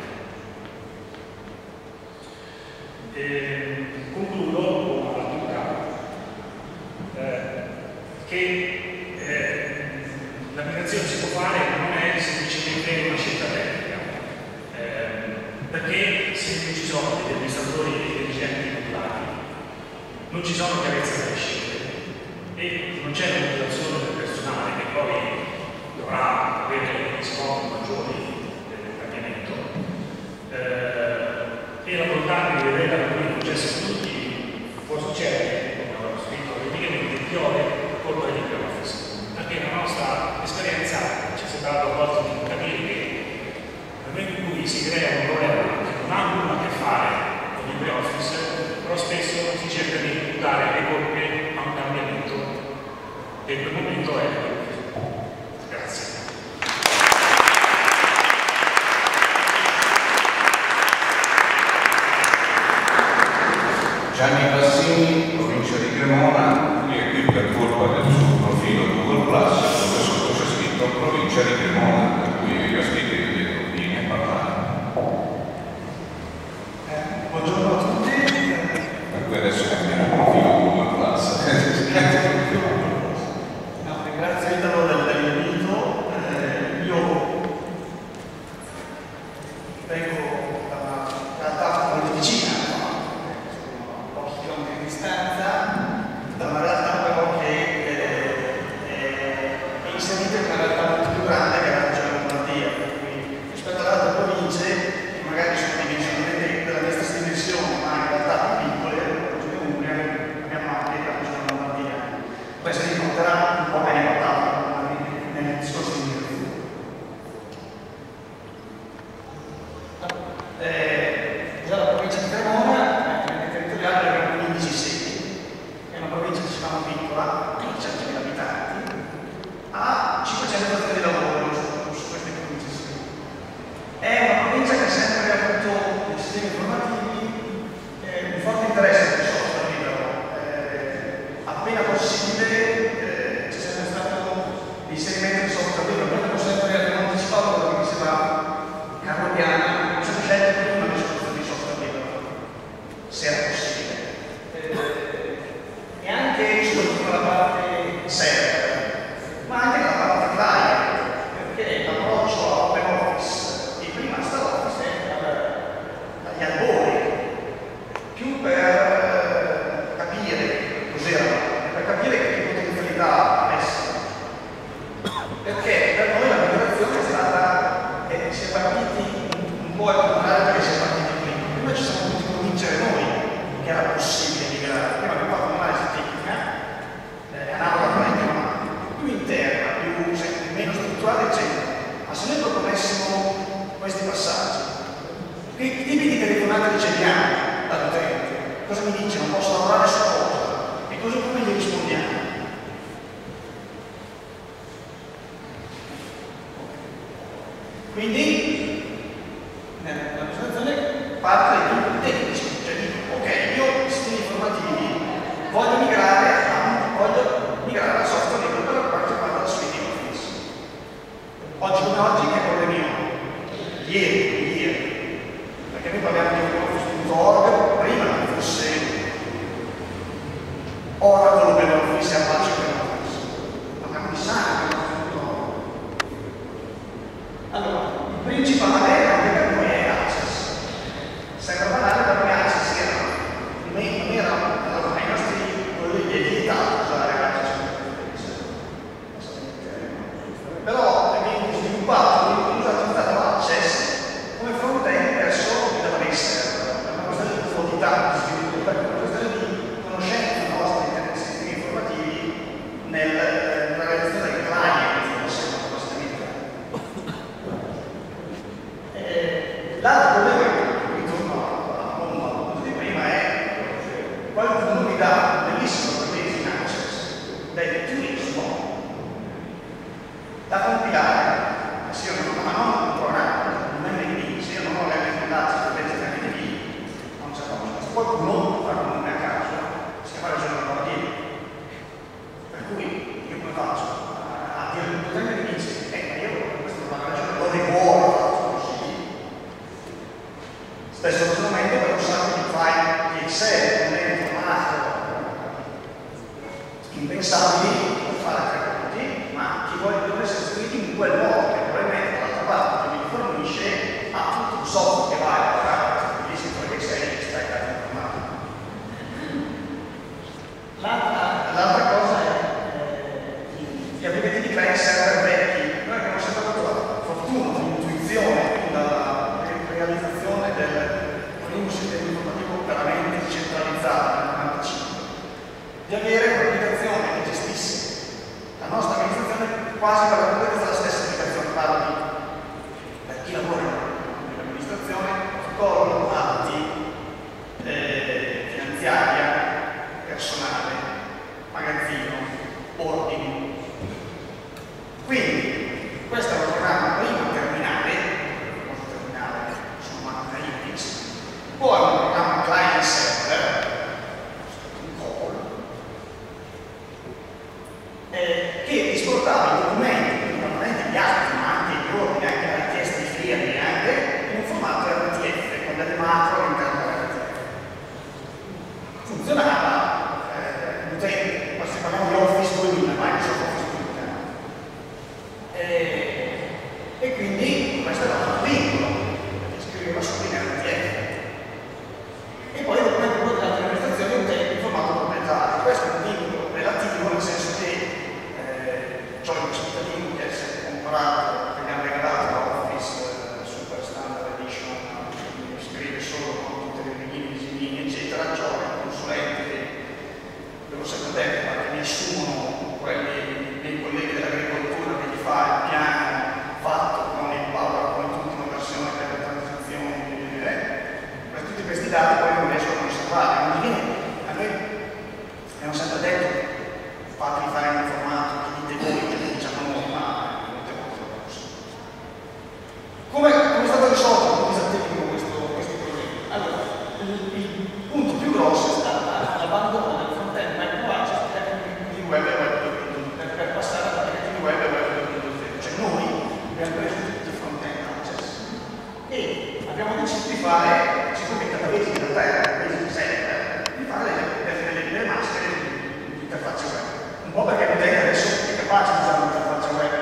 E concludo con una battuta eh, che eh, la migrazione si può fare ma non è semplicemente una scelta tecnica, eh, perché se non ci sono degli amministratori e dei dirigenti popolari non ci sono chiarezza delle scelte e non c'è una motivazione del personale che poi dovrà avere riscontri maggiori del cambiamento, eh, e la volontà di vedere alcuni processi produttivi può succedere, come ho scritto praticamente, piove a colpa di LibreOffice, perché la nostra esperienza ci è sembrato a volte di capire che nel momento in cui si crea un problema che non ha nulla a che fare con LibreOffice, però spesso si cerca di imputare le colpe a un cambiamento che in quel momento è. Grazie. Gianni Bassini, provincia di Cremona, lui è qui per colpa del suo profilo Google Plus, dove sotto c'è scritto provincia di Cremona, per cui io ho scritto e dico vieni a parlare. Eh, buongiorno a tutti. Per cui adesso cambierà il profilo Google Plus. No, ringrazio Italo dell'invito. Eh, io vengo da una realtà molto vicina, a pochi chilometri di distanza, da una realtà però che eh, è inserita in una realtà molto più grande che è la Regione Lombardia, per cui rispetto ad altre province che magari sono dimensionate della mia stessa dimensione, ma in realtà più piccole, la Regione Umbria, abbiamo anche la Regione Lombardia. Poi se ne noterà un po' bene portato nel discorso di migrazione. Eh, già la provincia di Cremona, eh, territoriale, abbiamo quindici sedi, è una provincia diciamo piccola, centomila abitanti, ha cinquecento datori di lavoro su, su queste quindici sedi. È una provincia che ha sempre avuto nei sistemi informativi eh, un forte interesse per il software libero. Eh, appena possibile eh, c'è sempre stato l'inserimento di software libero. Noi abbiamo sempre anticipato quello che diceva Carlo Piana, ci siamo scelti prima di soluzione di software libero, se era possibile. Eh, e anche soprattutto la parte server, ma anche la parte client, perché l'approccio a OpenOffice e prima a StarOffice è dagli albori, più per eh, capire cos'era, per capire che potenzialità avesse. Perché per noi la migrazione è stata, eh, si è partiti un po' a comprare perché si è partiti prima. Prima ci siamo dovuti convincere noi che era possibile migrare. Prima abbiamo fatto un'analisi tecnica, eh, analoga a quella che ma più interna, più se, meno strutturale, eccetera. Ma se noi proponessimo questi passaggi, che tipi di telefonate riceviamo dall'utente? Cosa mi dice? Non posso lavorare su cosa? E cosa come gli rispondiamo? Quindi la presentazione parte dai punti tecnici, cioè dico, ok, io sistemi informativi voglio migrare a, voglio migrare a software libero per qualche Sembra banale, per me anzi sì, non era, allora, ai nostri colleghi è vietato usare anche però abbiamo sviluppato un'utilizzata access come front-end verso il database, è una questione di profondità di sviluppo, perché è una questione di conoscenza nostra dei sistemi informativi nel, nella realizzazione del client, non sempre possibilità. L'altro problema che ritorno a un punto di prima è qualcuno mi dà un bellissimo permesso in access del turismo da compilare, se io non, ma non un programma, un M V P, se io non ho le fondate per leggere M V P, non c'è cosa. Qualcuno fa un nome a caso, si chiama regione normativa. Per cui io come faccio a dire un potere mi dice, eh, ma io questo è una ragione, lo devo così. Stesso ragionamento per un sacco di file di Excel, non è informato, impensabili per fare tre conti, ma chi vuole devono essere scritti in quel modo che probabilmente dall'altra parte che mi fornisce ha tutto un software che va a lavorare bellissimo per Excel che sta in dati informatici. L'altra cosa è eh, gli applicativi client server vecchi. Noi abbiamo sempre avuto la fortuna, l'intuizione, la realizzazione del primo sistema informativo veramente centralizzato nel novantacinque, di avere un'applicazione che gestisse la nostra amministrazione quasi per la completezza della stessa applicazione. Parlo di per chi lavora nell'amministrazione, protocollo, atti, eh, finanziaria, personale, magazzino, ordini. Quindi questo è un programma prima terminale, famoso terminale, sono macchina Unix, poi un programma client server, un call, eh, che esportava i documenti, quindi normalmente gli atti, ma anche gli ordini, anche la richiesta di firme, anche in un formato R T F, con delle macro all'interno dell'R T F. Funzionava, eh, l'utente, se parliamo di Office duemila, Microsoft Office duemila, eh, e quindi questo era un vincolo, che scriveva su in R T F. E poi i documenti prodotti dall'amministrazione utenti in formato proprietario. Questo è un vincolo relativo, nel senso che eh, c'ho il cittadino che si è comprato, che mi ha regalato l'Office eh, Super Standard Edition, quindi scrive solo con tutte le linee, disegnini, eccetera. C'ho il consulente che devo sempre detto, ma che mi assumono quelli dei colleghi dell'agricoltura che gli fa il piano fatto con il PowerPoint ultima versione per le transizioni, eh, tutti questi dati poi non riesco a conservare. Non mi viene, a noi abbiamo sempre detto fatemi fare un formato che dite voi, che diciamo noi, ma molte volte non è possibile. Come, come è stato risolto con disattivo questo, questi problemi? Allora, il, il punto più grosso è stato l'abbandono del front-end microaccess per applicativi web e web due punto zero, per passare ad applicativi web e web due punto zero. Cioè noi abbiamo preso tutti i front-end access e abbiamo deciso di fare, siccome i database in realtà erano database di server, di fare delle, delle maschere di interfacce web. Un po' perché l'utente adesso è capace di usare un'interfaccia web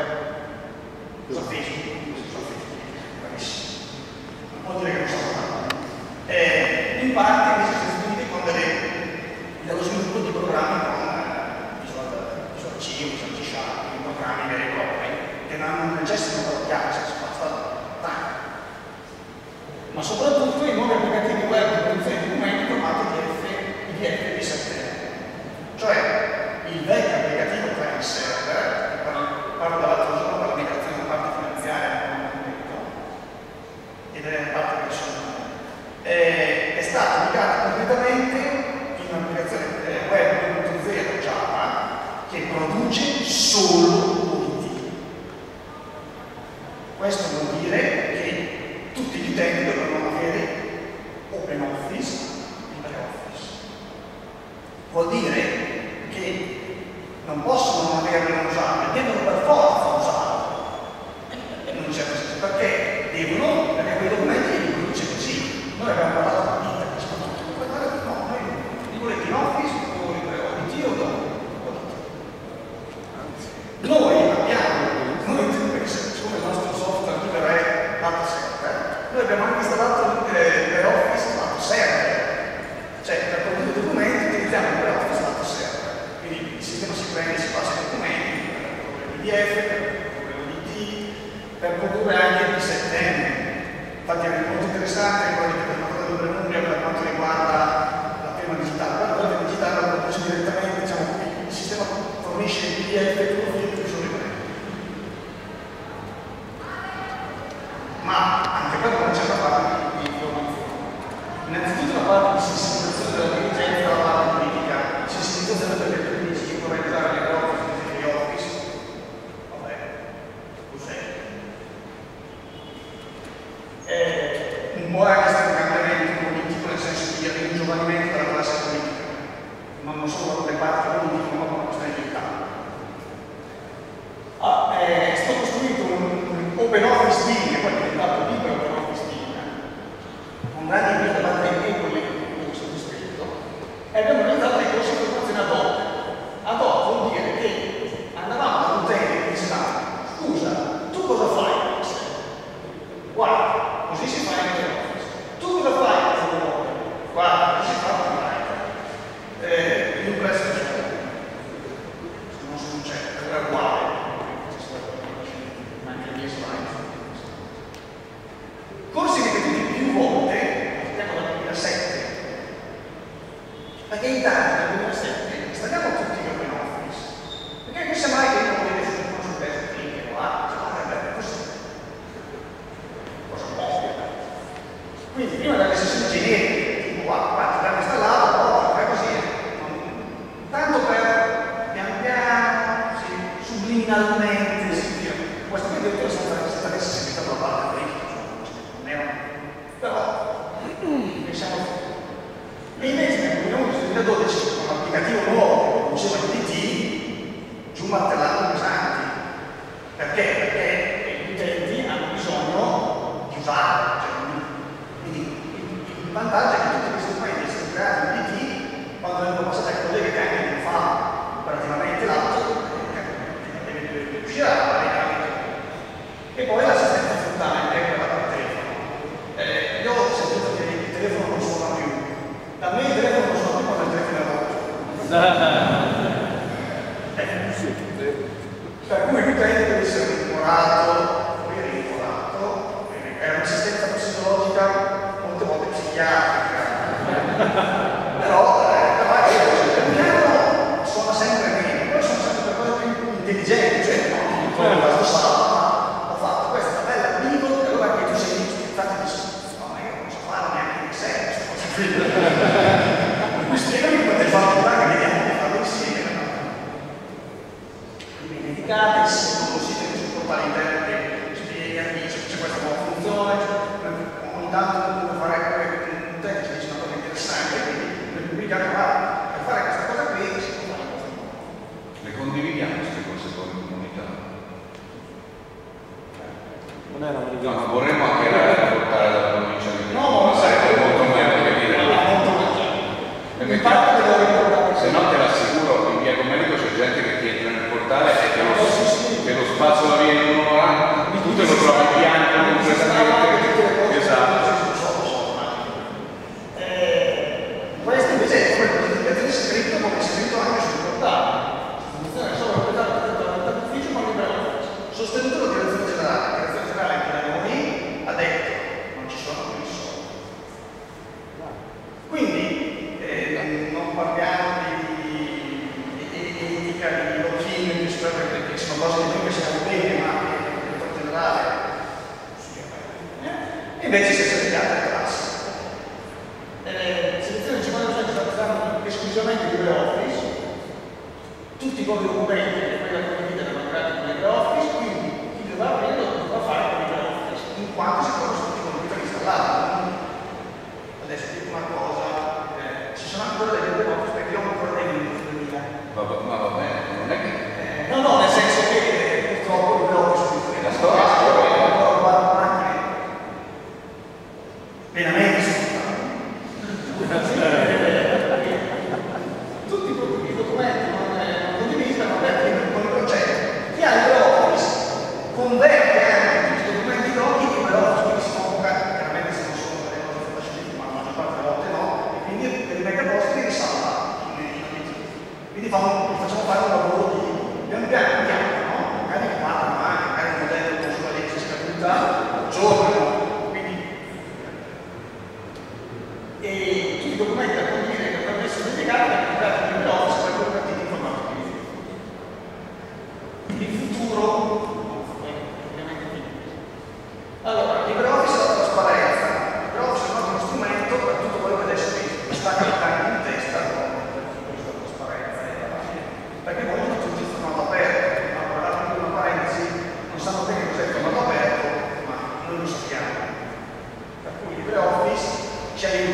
su Facebook, su Facebook, bravissimo. Non può dire che non so fare. Eh, in parte invece si è sostituiti con delle, dello sviluppo di programmi con eh, Visual, Visual C, Visual C Sharp, programmi veri e propri, che non necessitano di access, basta tanto. Ma soprattutto i nuovi applicativi web di produzione di documenti in formato D F V sette. Cioè il vecchio applicativo client server, che parlo dall'altro giorno per la migrazione della parte finanziaria ed è la parte personale, è, è stato migrato completamente in un'applicazione web due punto zero Java che produce solo uditi. Questo vuol dire che tutti gli utenti dovranno avere OpenOffice, LibreOffice. Vuol dire che non possono non averlo non usarlo, devono per forza usarlo. In un certo senso, perché devono, perché quei documenti li produce così. Noi abbiamo parlato di internet, no, noi li volete in Office o LibreOffice o no? Noi Innanzitutto la parte di sensibilizzazione della dirigenza e la parte politica. Sensibilizzazione perché tu dici che vorrei usare le cose di office. Vabbè, cos'è? È un po' anche stato un cambiamento politico nel senso di ringiovanimento della classe politica. Ma non solo le parti politiche, ma con la questione di età. Ah, è stato costruito un open office team, che poi è diventato libero open office team, con grandi invece da parte dei regole che sono descritto, e abbiamo realizzato dei corsi di formazione ad hoc. Ad hoc vuol dire che andavamo dall'utente e dicevamo: scusa, tu cosa fai? Guarda, così si fa in open office. Tu cosa fai? Guarda, così si fa online. Eh, il prezzo c'è, non sono certo, era uguale. Corsi ripetuti più volte, stiamo dal duemilasette, perché in Italia nel duemilasette stagliamo tutti gli open office, perché non sa mai che non vede sul corso del clinico, ah, vabbè, così, cosa ovvia. Quindi prima delle sessioni generiche, tipo, guarda, guarda, l'hanno installato, poi fai così, tanto per pian piano, sì, subliminalmente, sì, questo qui deve essere stata sentita da parte del però pensiamo e invece nel duemiladodici con l'applicativo nuovo che produceva il D T giù martellando pesanti. Perché? Perché gli utenti hanno bisogno di usare, cioè, quindi il vantaggio è che tutti questi documenti che sono creati in D T quando vengono passati ai colleghi che anche non fa operativamente l'atto deve uscire a e poi l'assistenza frontale che è quella per telefono. Eh, io ho sentito che il telefono non suona più. Da me il telefono non suona più quando il telefono è rotto. eh. Per cui l'utente deve essere rincuorato, poi rincuorato, è un'assistenza psicologica molte volte psichiatrica. però, eh, però il piano suona sempre meno, poi sono sempre per cose più intelligenti, cioè no, non lo so. Questa è bella vivo, e allora che tu sei infatti dici, no, ma io non so farlo neanche di sé, questa cosa qui. Mi spiegami come te fa la che vediamo di farlo insieme. Dimenticate, se non lo siete sul portale interno che spiega, dice c'è questa nuova funzione, ogni tanto puoi fare un te che ci dice una cosa interessante, quindi per pubblicare, guarda, per fare questa cosa qui si può fare questa cosa. Le condividiamo queste cose con la comunità? Non era una No, ma vorremmo anche portare dalla provincia di No, sarebbe molto meglio che dire. Infatti devo ricordare. Se no te l'assicuro, in via Comerico c'è gente che ti entra nel portale e che lo, che lo spazio la via in un'ora, tu te lo trovi bianco con questa gente. Esatto. Questo invece è come vedete scritto come scritto anche sul portale. Funziona solo per la d'ufficio ma libero. Sostenuto la direzione generale. Anche da noi ha detto non ci sono più soldi. Quindi eh, non parliamo di, di, di etica, di lock-in, che sono cose di cui siamo bene, ma in generale e invece si è selezione alle classi. Eh, selezione cinquanta per cento saranno esclusivamente LibreOffice, tutti i nuovi documenti che poi la comunità erano creati con LibreOffice, quindi chi dovrà aprirlo dovrà fare con LibreOffice, in quanto si trovano tutti i computer installati. Adesso dico una cosa, eh, ci sono ancora delle LibreOffice perché io ho ancora dei Windows duemila. Ma va bene, non è che... Eh, no, no, nel senso che eh, purtroppo LibreOffice la storia è veramente sfruttato. Tutti i documenti non condivisi hanno aperto con il progetto. Chi ha LibreOffice converte anche tutti i documenti doc in LibreOffice, quindi si convoca, chiaramente se non sono delle cose facilmente, ma la maggior parte delle volte no, e quindi per i megapost li risalva in obiettivi. Quindi facciamo fare un lavoro di pian piano, piano, no? Magari che parlano anche, magari il modello con sulla legge scaduta, giorno. E tutti i documenti da condividere che potrebbero essere dedicati da pubblicati in LibreOffice per convertiti in formato P D F. Il futuro ovviamente finito. Allora, LibreOffice è la trasparenza. LibreOffice è un ottimo strumento per tutto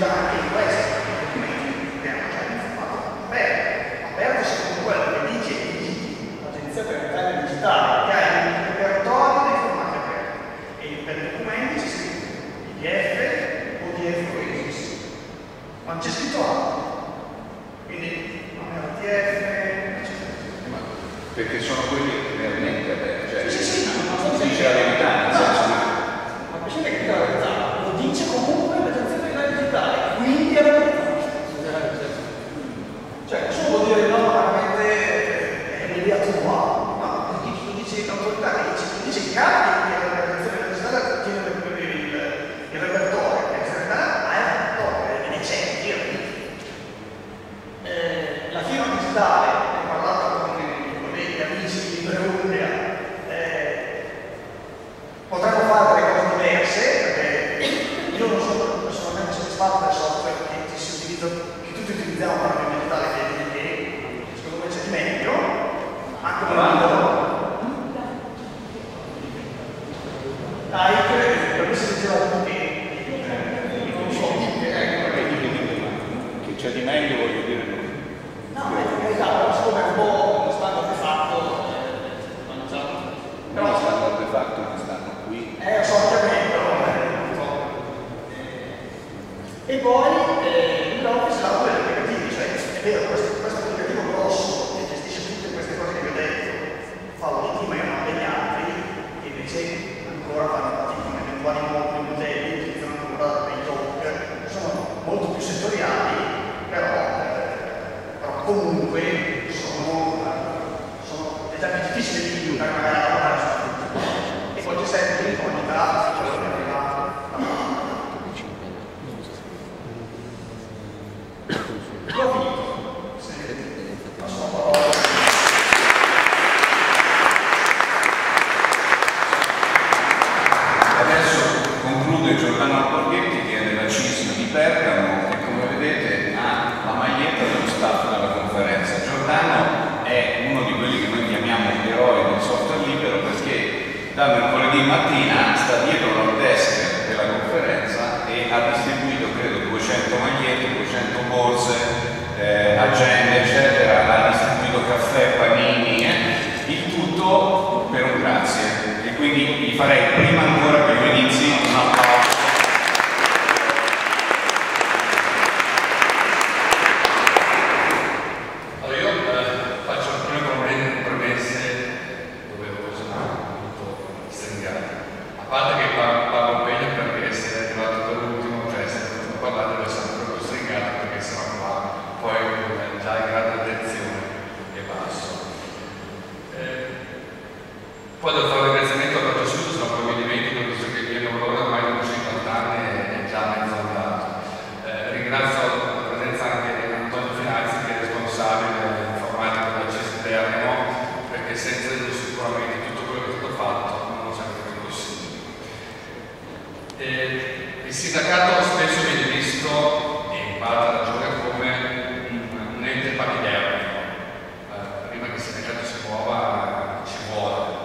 curiosità anche in questo, perché i documenti abbiamo già in formato aperto, aperto secondo quello che dice l'Agenzia per l'Italia Digitale, che ha il repertorio dei formati aperti, e per i documenti c'è scritto P D F o D F Oasis, ma non c'è scritto altro, quindi non è R T F, perché sono quelli realmente aperti, cioè sì, sì, sì, ma non dice la verità, nel senso che ma presente che la verità lo dice comunque l'Agenzia per l'Italia Digitale, quindi è la verità. Cioè, nessuno può dire no, veramente è l'idea tua, no, perché lo dice l'autorità, che dice, dice che cambia che l'Agenzia per l'Italia Digitale tiene il, il repertorio, l'Agenzia per l'Italia ha il repertorio, ed è certo, eh, la firma digitale, ne ho parlato con i colleghi, amici di Perugia, eh, potremmo fare delle cose diverse, perché io non sono personalmente soddisfatto del software che si utilizza, che tutti utilizziamo per la firma digitale, che secondo me c'è di meglio, anche per il Ah, io credo, per me si diceva che non so, che c'è di meglio, voglio dire. no, ma per carità, però siccome è un po' uno standard di fatto, vanno già. Però lo standard de facto che stanno qui. Eh, lo so anche me, però eh, e poi eh, l'Office ha due applicativi, cioè è vero, questo, questo applicativo grosso che gestisce tutte queste cose che vi ho detto, fa un team e non degli altri, che invece ancora fanno fatica con eventuali nuovi modelli, utilizzano ancora dei talk, sono molto più settoriali, però, eh, però comunque sono, sono è già più difficile di aiutare magari a lavorare su tutto. E poi c'è sempre l'incognita, quello che arriva da io ho finito. Sì. Non so, parole. Adesso conclude Giordano Alborghetti, che è della C I S M di Bergamo, e come vedete ha la maglietta dello staff della conferenza. Giordano è uno di quelli che noi chiamiamo gli eroi del software libero, perché da mercoledì mattina sta dietro la desk della conferenza e ha distribuito credo duecento magliette, duecento borse, eh, agende eccetera, ha distribuito caffè, panini, eh, il tutto per un grazie. E quindi vi farei prima ancora che lui inizi un applauso. Allora io eh, faccio alcune premesse doverose, molto stringate. A parte che parlo, parlo bene perché essere arrivato per ultimo, cioè essere venuto a parlare deve essere proprio stringato, perché sennò qua poi eh, già il grado di attenzione è basso. Eh, poi devo fare un ringraziamento al Dottor Suso, se no poi mi dimentico, visto che il mio lavoro ormai dopo cinquanta anni è già mezzo andato. Eh, ringrazio la presenza anche di Antonio Finazzi, che è responsabile dell'informatica della C I S M Bergamo, perché senza di lui sicuramente tutto quello che è stato fatto non sarebbe più possibile. Eh, il sindacato spesso viene visto, e in parte ha ragione, come un, un ente pachidermico. Eh, prima che il sindacato si muova, ci vuole.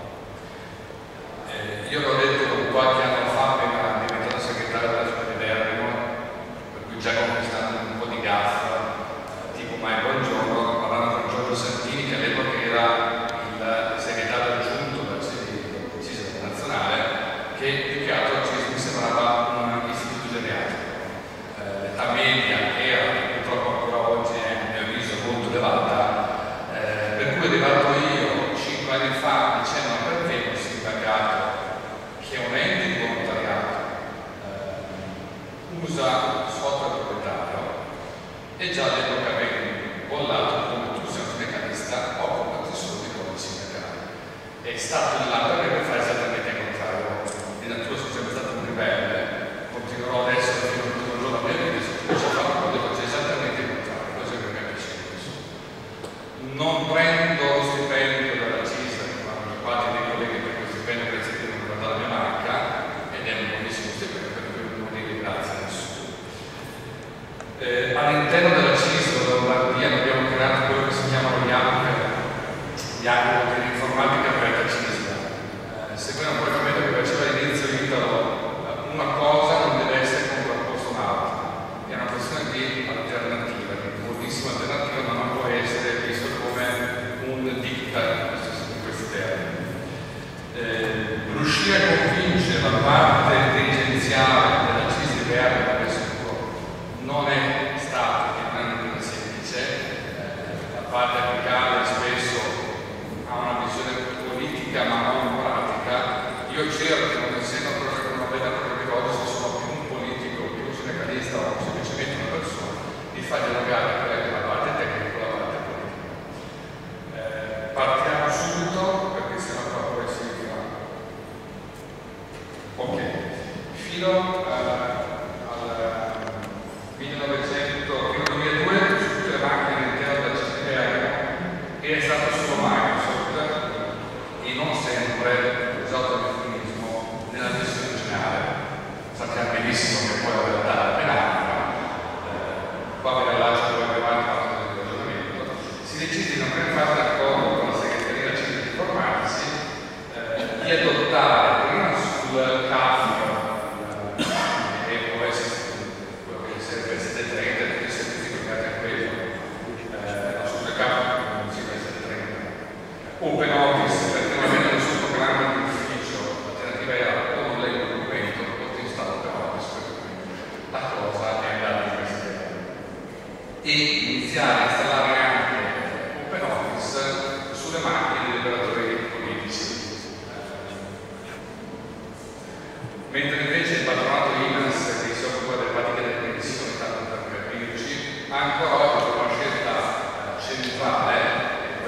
Eh, io l'ho detto qualche anno fa, appena diventato segretario della città di Bergamo, per cui già conquistando un po' di gaffa, tipo mai buongiorno, parlando con Giorgio Santini, che all'epoca era il segretario aggiunto della C I S M nazionale, che più che altro la C I S M mi sembrava un istituto geriatrico. Eh, l'età media era, purtroppo ancora oggi è, a mio avviso, molto elevata, eh, per cui arrivato io cinque anni fa dicendo ma perché un sindacato che è un ente di volontariato eh, usa software proprietario, e già all'epoca avevi bollato come tu sei un sindacalista, occupati solo di codici sindacali. È stato il lato che fa esattamente il contrario. Di natura sono sempre stato un ribelle, continuerò adesso fino all'ultimo giorno della mia vita, se tu ci fatto quello che faccio esattamente il contrario, cosa che mi capisce nessuno. Non prendo lo stipendio dalla C I S M, ma quasi dei colleghi per questo stipendio che si non dalla mia banca, ed è un buonissimo stipendio, per cui non dire grazie a nessuno. Eh, all'interno della C I S M Lombardia abbiamo creato quello che si chiamano gli A M P, gli A M P di informatica aperta C I S M. Eh, seguendo un po' il commento che faceva all'inizio Italo, una cosa non deve essere contrapposta a un'altra. non è stato chiaramente semplice, eh, la parte apicale spesso ha una visione politica ma non pratica. Io cerco, non essendo proprio una bella propria cosa, se sono più un politico, più un sindacalista o semplicemente una persona, di far dialogare quella che è la parte tecnica con la parte politica. Eh, partiamo subito, perché sennò qua poi si fa. Ok, fino eh, al millenovecento, fino al duemiladue, su tutte le macchine all'interno del sistema è stato solo Microsoft e non sempre usato l'eufemismo nella versione originale. Sappiamo benissimo che poi la realtà è penale, eh, qua ve la lascio dove avevate fatto del ragionamento. Si decide di non aver fatto d'accordo con la segreteria civile di informarsi, eh, di adottare prima sul C A F eh, e può essere quello che serve il settecentotrenta e tutti i servizi collegati a quello, eh, sul C A F Open Office, perché non avendo nessun programma di ufficio, l'alternativa era o non leggo il documento o ti installo Open Office. La cosa è andata in questa idea. E iniziare a installare anche Open Office sulle macchine degli operatori politici. Mentre invece il patronato Imens, che si occupa delle pratiche delle commissioni, tanto per capirci, ancora oggi con una scelta centrale,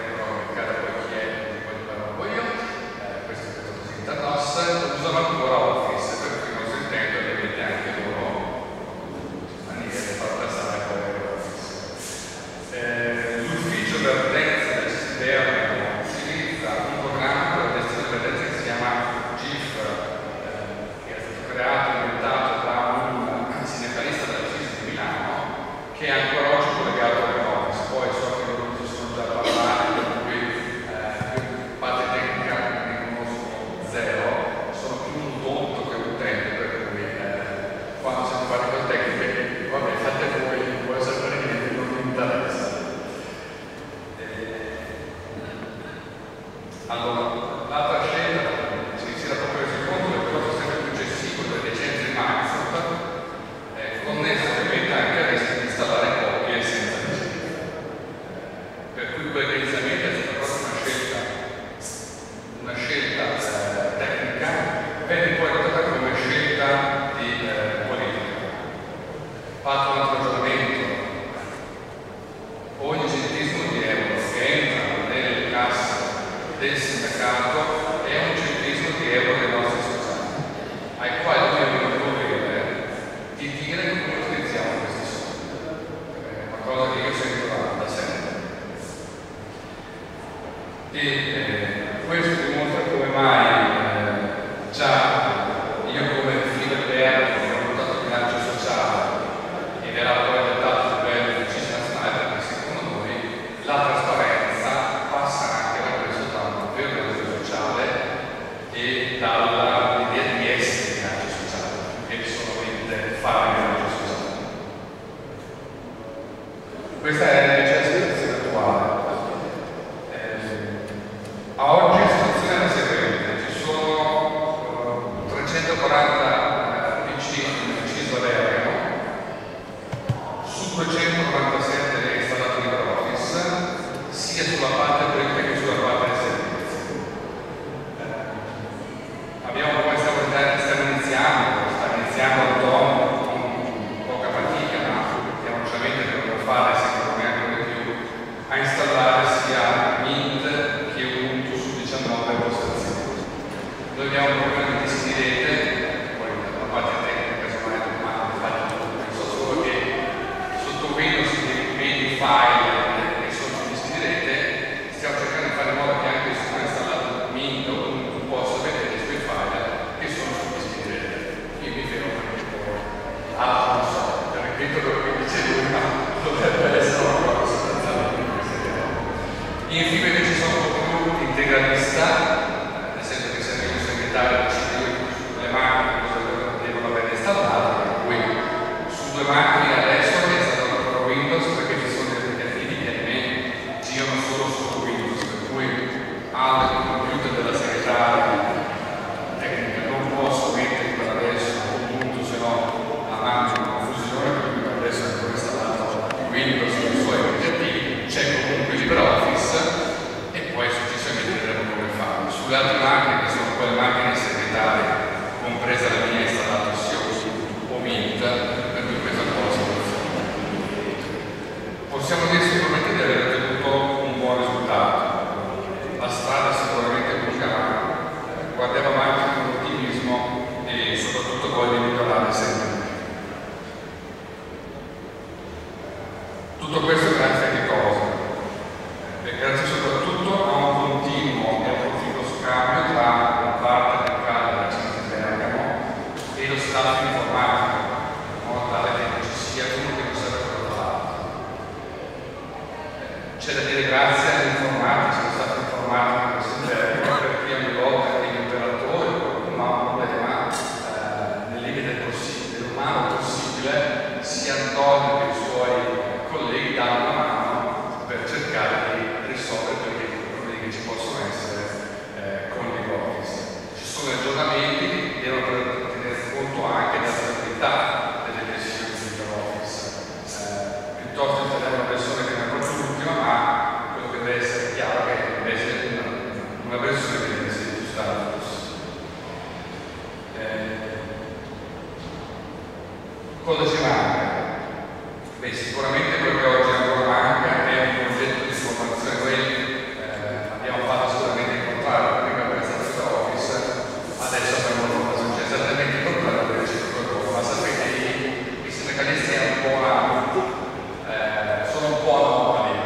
usano ancora Office, per cui consentendo di avere anche loro maniere di far passare poi Office. Eh, l'ufficio vertenze del sistema utilizza un programma per la gestione delle vertenze che si chiama G I F, eh, che è stato creato e inventato da un sindacalista della C I S di Milano, che è ancora oggi collegato a Office. Poi so che loro ci sono già parlati, per cui eh, parte tecnica ne conosco zero. Molto che utente, per cui eh, quando siamo fatti con tecniche, vabbè, fate voi, non può sapere niente, non mi interessa. Eh, allora, l'altra scelta, si si era proprio reso conto del cosa sempre più gestito delle licenze di Microsoft, eh, connesso ovviamente anche al rischio di installare copie senza licenza. Per cui quella che inizialmente è stata proprio una scelta, una scelta eh, tecnica, venne poi adottata come una scelta di eh, politica. Fatto un altro ragionamento, ogni centesimo di euro che entra nelle casse del sindacato è un centesimo di euro dei nostri sociali, ai quali noi abbiamo il dovere di dire come utilizziamo questi soldi. È una cosa che io sento da, da sempre. E eh, questo dimostra come mai già io come figlio Alberto ho votato il bilancio sociale ed era poi adottato a livello di ufficio nazionale, perché secondo noi la trasparenza passa anche attraverso da un vero bilancio sociale e dall'idea di essere bilancio sociale e solamente fare bilancio sociale. Questa è la situazione attuale. Eh, a oggi la situazione è la seguente: ci sono trecentoquaranta P C inciso all'aereo, su duecentonovantasette è installato LibreOffice, sia sulla parte politica che sulla parte dei servizi. Eh, abbiamo poi stiamo, stiamo iniziando, sta iniziando autonomo con poca fatica, ma chiaramente dobbiamo fare sempre neanche di più, a installare sia Mint che Ubuntu su diciannove postazioni. Noi abbiamo un problema di dischi di rete, poi la parte tecnica casomai domani faccio penso solo che sotto Windows dei file che sono su dischi di rete, stiamo cercando di fare in modo che anche se non è installato Mint o Ubuntu possa vedere i suoi file che sono su dischi di rete. Io mi fermo perché poi altro non so, per ripeto quello che dice lui, ma dovrebbe essere una cosa sostanzialmente in questa idea. Infine che ci sono un po' più integralista, nel senso che se arriva un segretario decide sulle macchine cosa devono avere installato, per cui su due macchine adesso è stato ancora Windows, perché ci sono degli applicativi che ahimè girano solo su Windows, per cui hanno il computer della segretaria tecnica non posso mettere per adesso Ubuntu, se no la mangio in confusione, per cui adesso è libero sui suoi obiettivi, c'è comunque LibreOffice e poi successivamente vedremo come farlo. Sulle altre macchine, che sono quelle macchine segretarie, compresa la mia, installato sia o Mint, per cui questa è un po' la soluzione. Possiamo dire sicuramente di aver ottenuto un buon risultato. La strada sicuramente lunga, ma guardiamo avanti con ottimismo e soprattutto voglio migliorare sempre di più. Tutto questo grazie a che cosa? E grazie soprattutto a un continuo e proficuo scambio tra la parte locale della Cinzia Bergamo e lo staff informatico, in modo tale che non ci sia uno che non serve quello dall'altro. C'è da dire grazie agli informatici, allo staff informatico che si Bergamo, perché ogni volta che gli operatori qualcuno ha un problema, eh, nel limite del possibile, dell'umano possibile, sia Antonio che i suoi colleghi danno una mano per cercare di risolvere quei problemi che ci possono essere eh, con LibreOffice. Ci sono aggiornamenti che devono tenere conto anche della stabilità delle versioni di LibreOffice. Eh, piuttosto installiamo una versione che non è proprio l'ultima, ma quello che deve essere chiaro è che deve essere una, una versione che deve essere più stabile possibile. Eh, cosa ci manca? Beh, sicuramente quello che oggi ancora manca è un progetto di formazione. Noi eh, abbiamo fatto sicuramente incontrare la prima presentazione Office, adesso abbiamo un successo esattamente il contrario del reciproco, ma sapete i, i sindacalisti è un po' una, eh, sono un po' anomali.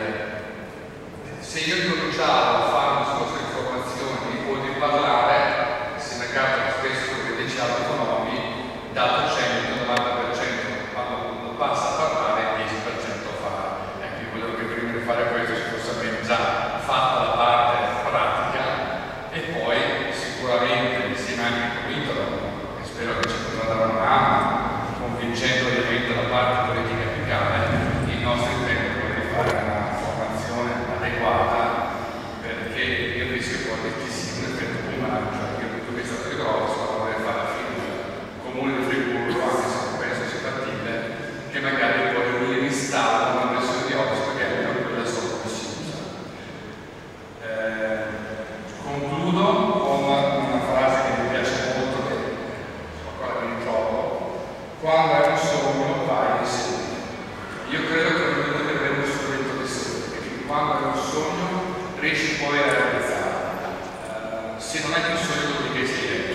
Se io incominciavo a fare un discorso di formazione o di parlare, il sindacato spesso come dice altri economi, dato cento novanta per cento quando basta parlare, il dieci per cento fa. Ecco, io volevo che prima di fare questo ci fosse almeno già fatta la parte pratica e poi sicuramente insieme anche con Vittorio, e spero che ci potrà dare una mano, convincendo ovviamente la parte politica apicale, il nostro intento è quello di fare una formazione adeguata, perché il rischio poi è che ci sia un effetto boomerang, cioè che tutto questo è grosso, ma vorrei fare la fine del comune di Friburgo, anche se non penso sia fattibile, che magari poi lui installa una versione di Office perché è una quella solo che si usa. Eh, concludo con una frase che mi piace molto, che ancora mi ritrovo: quando hai un sogno vai insieme. Io credo che noi dobbiamo avere uno strumento di sogno, perché quando hai un sogno riesci poi a realizzarlo. Eh, se non hai più sogno vuol dire che sei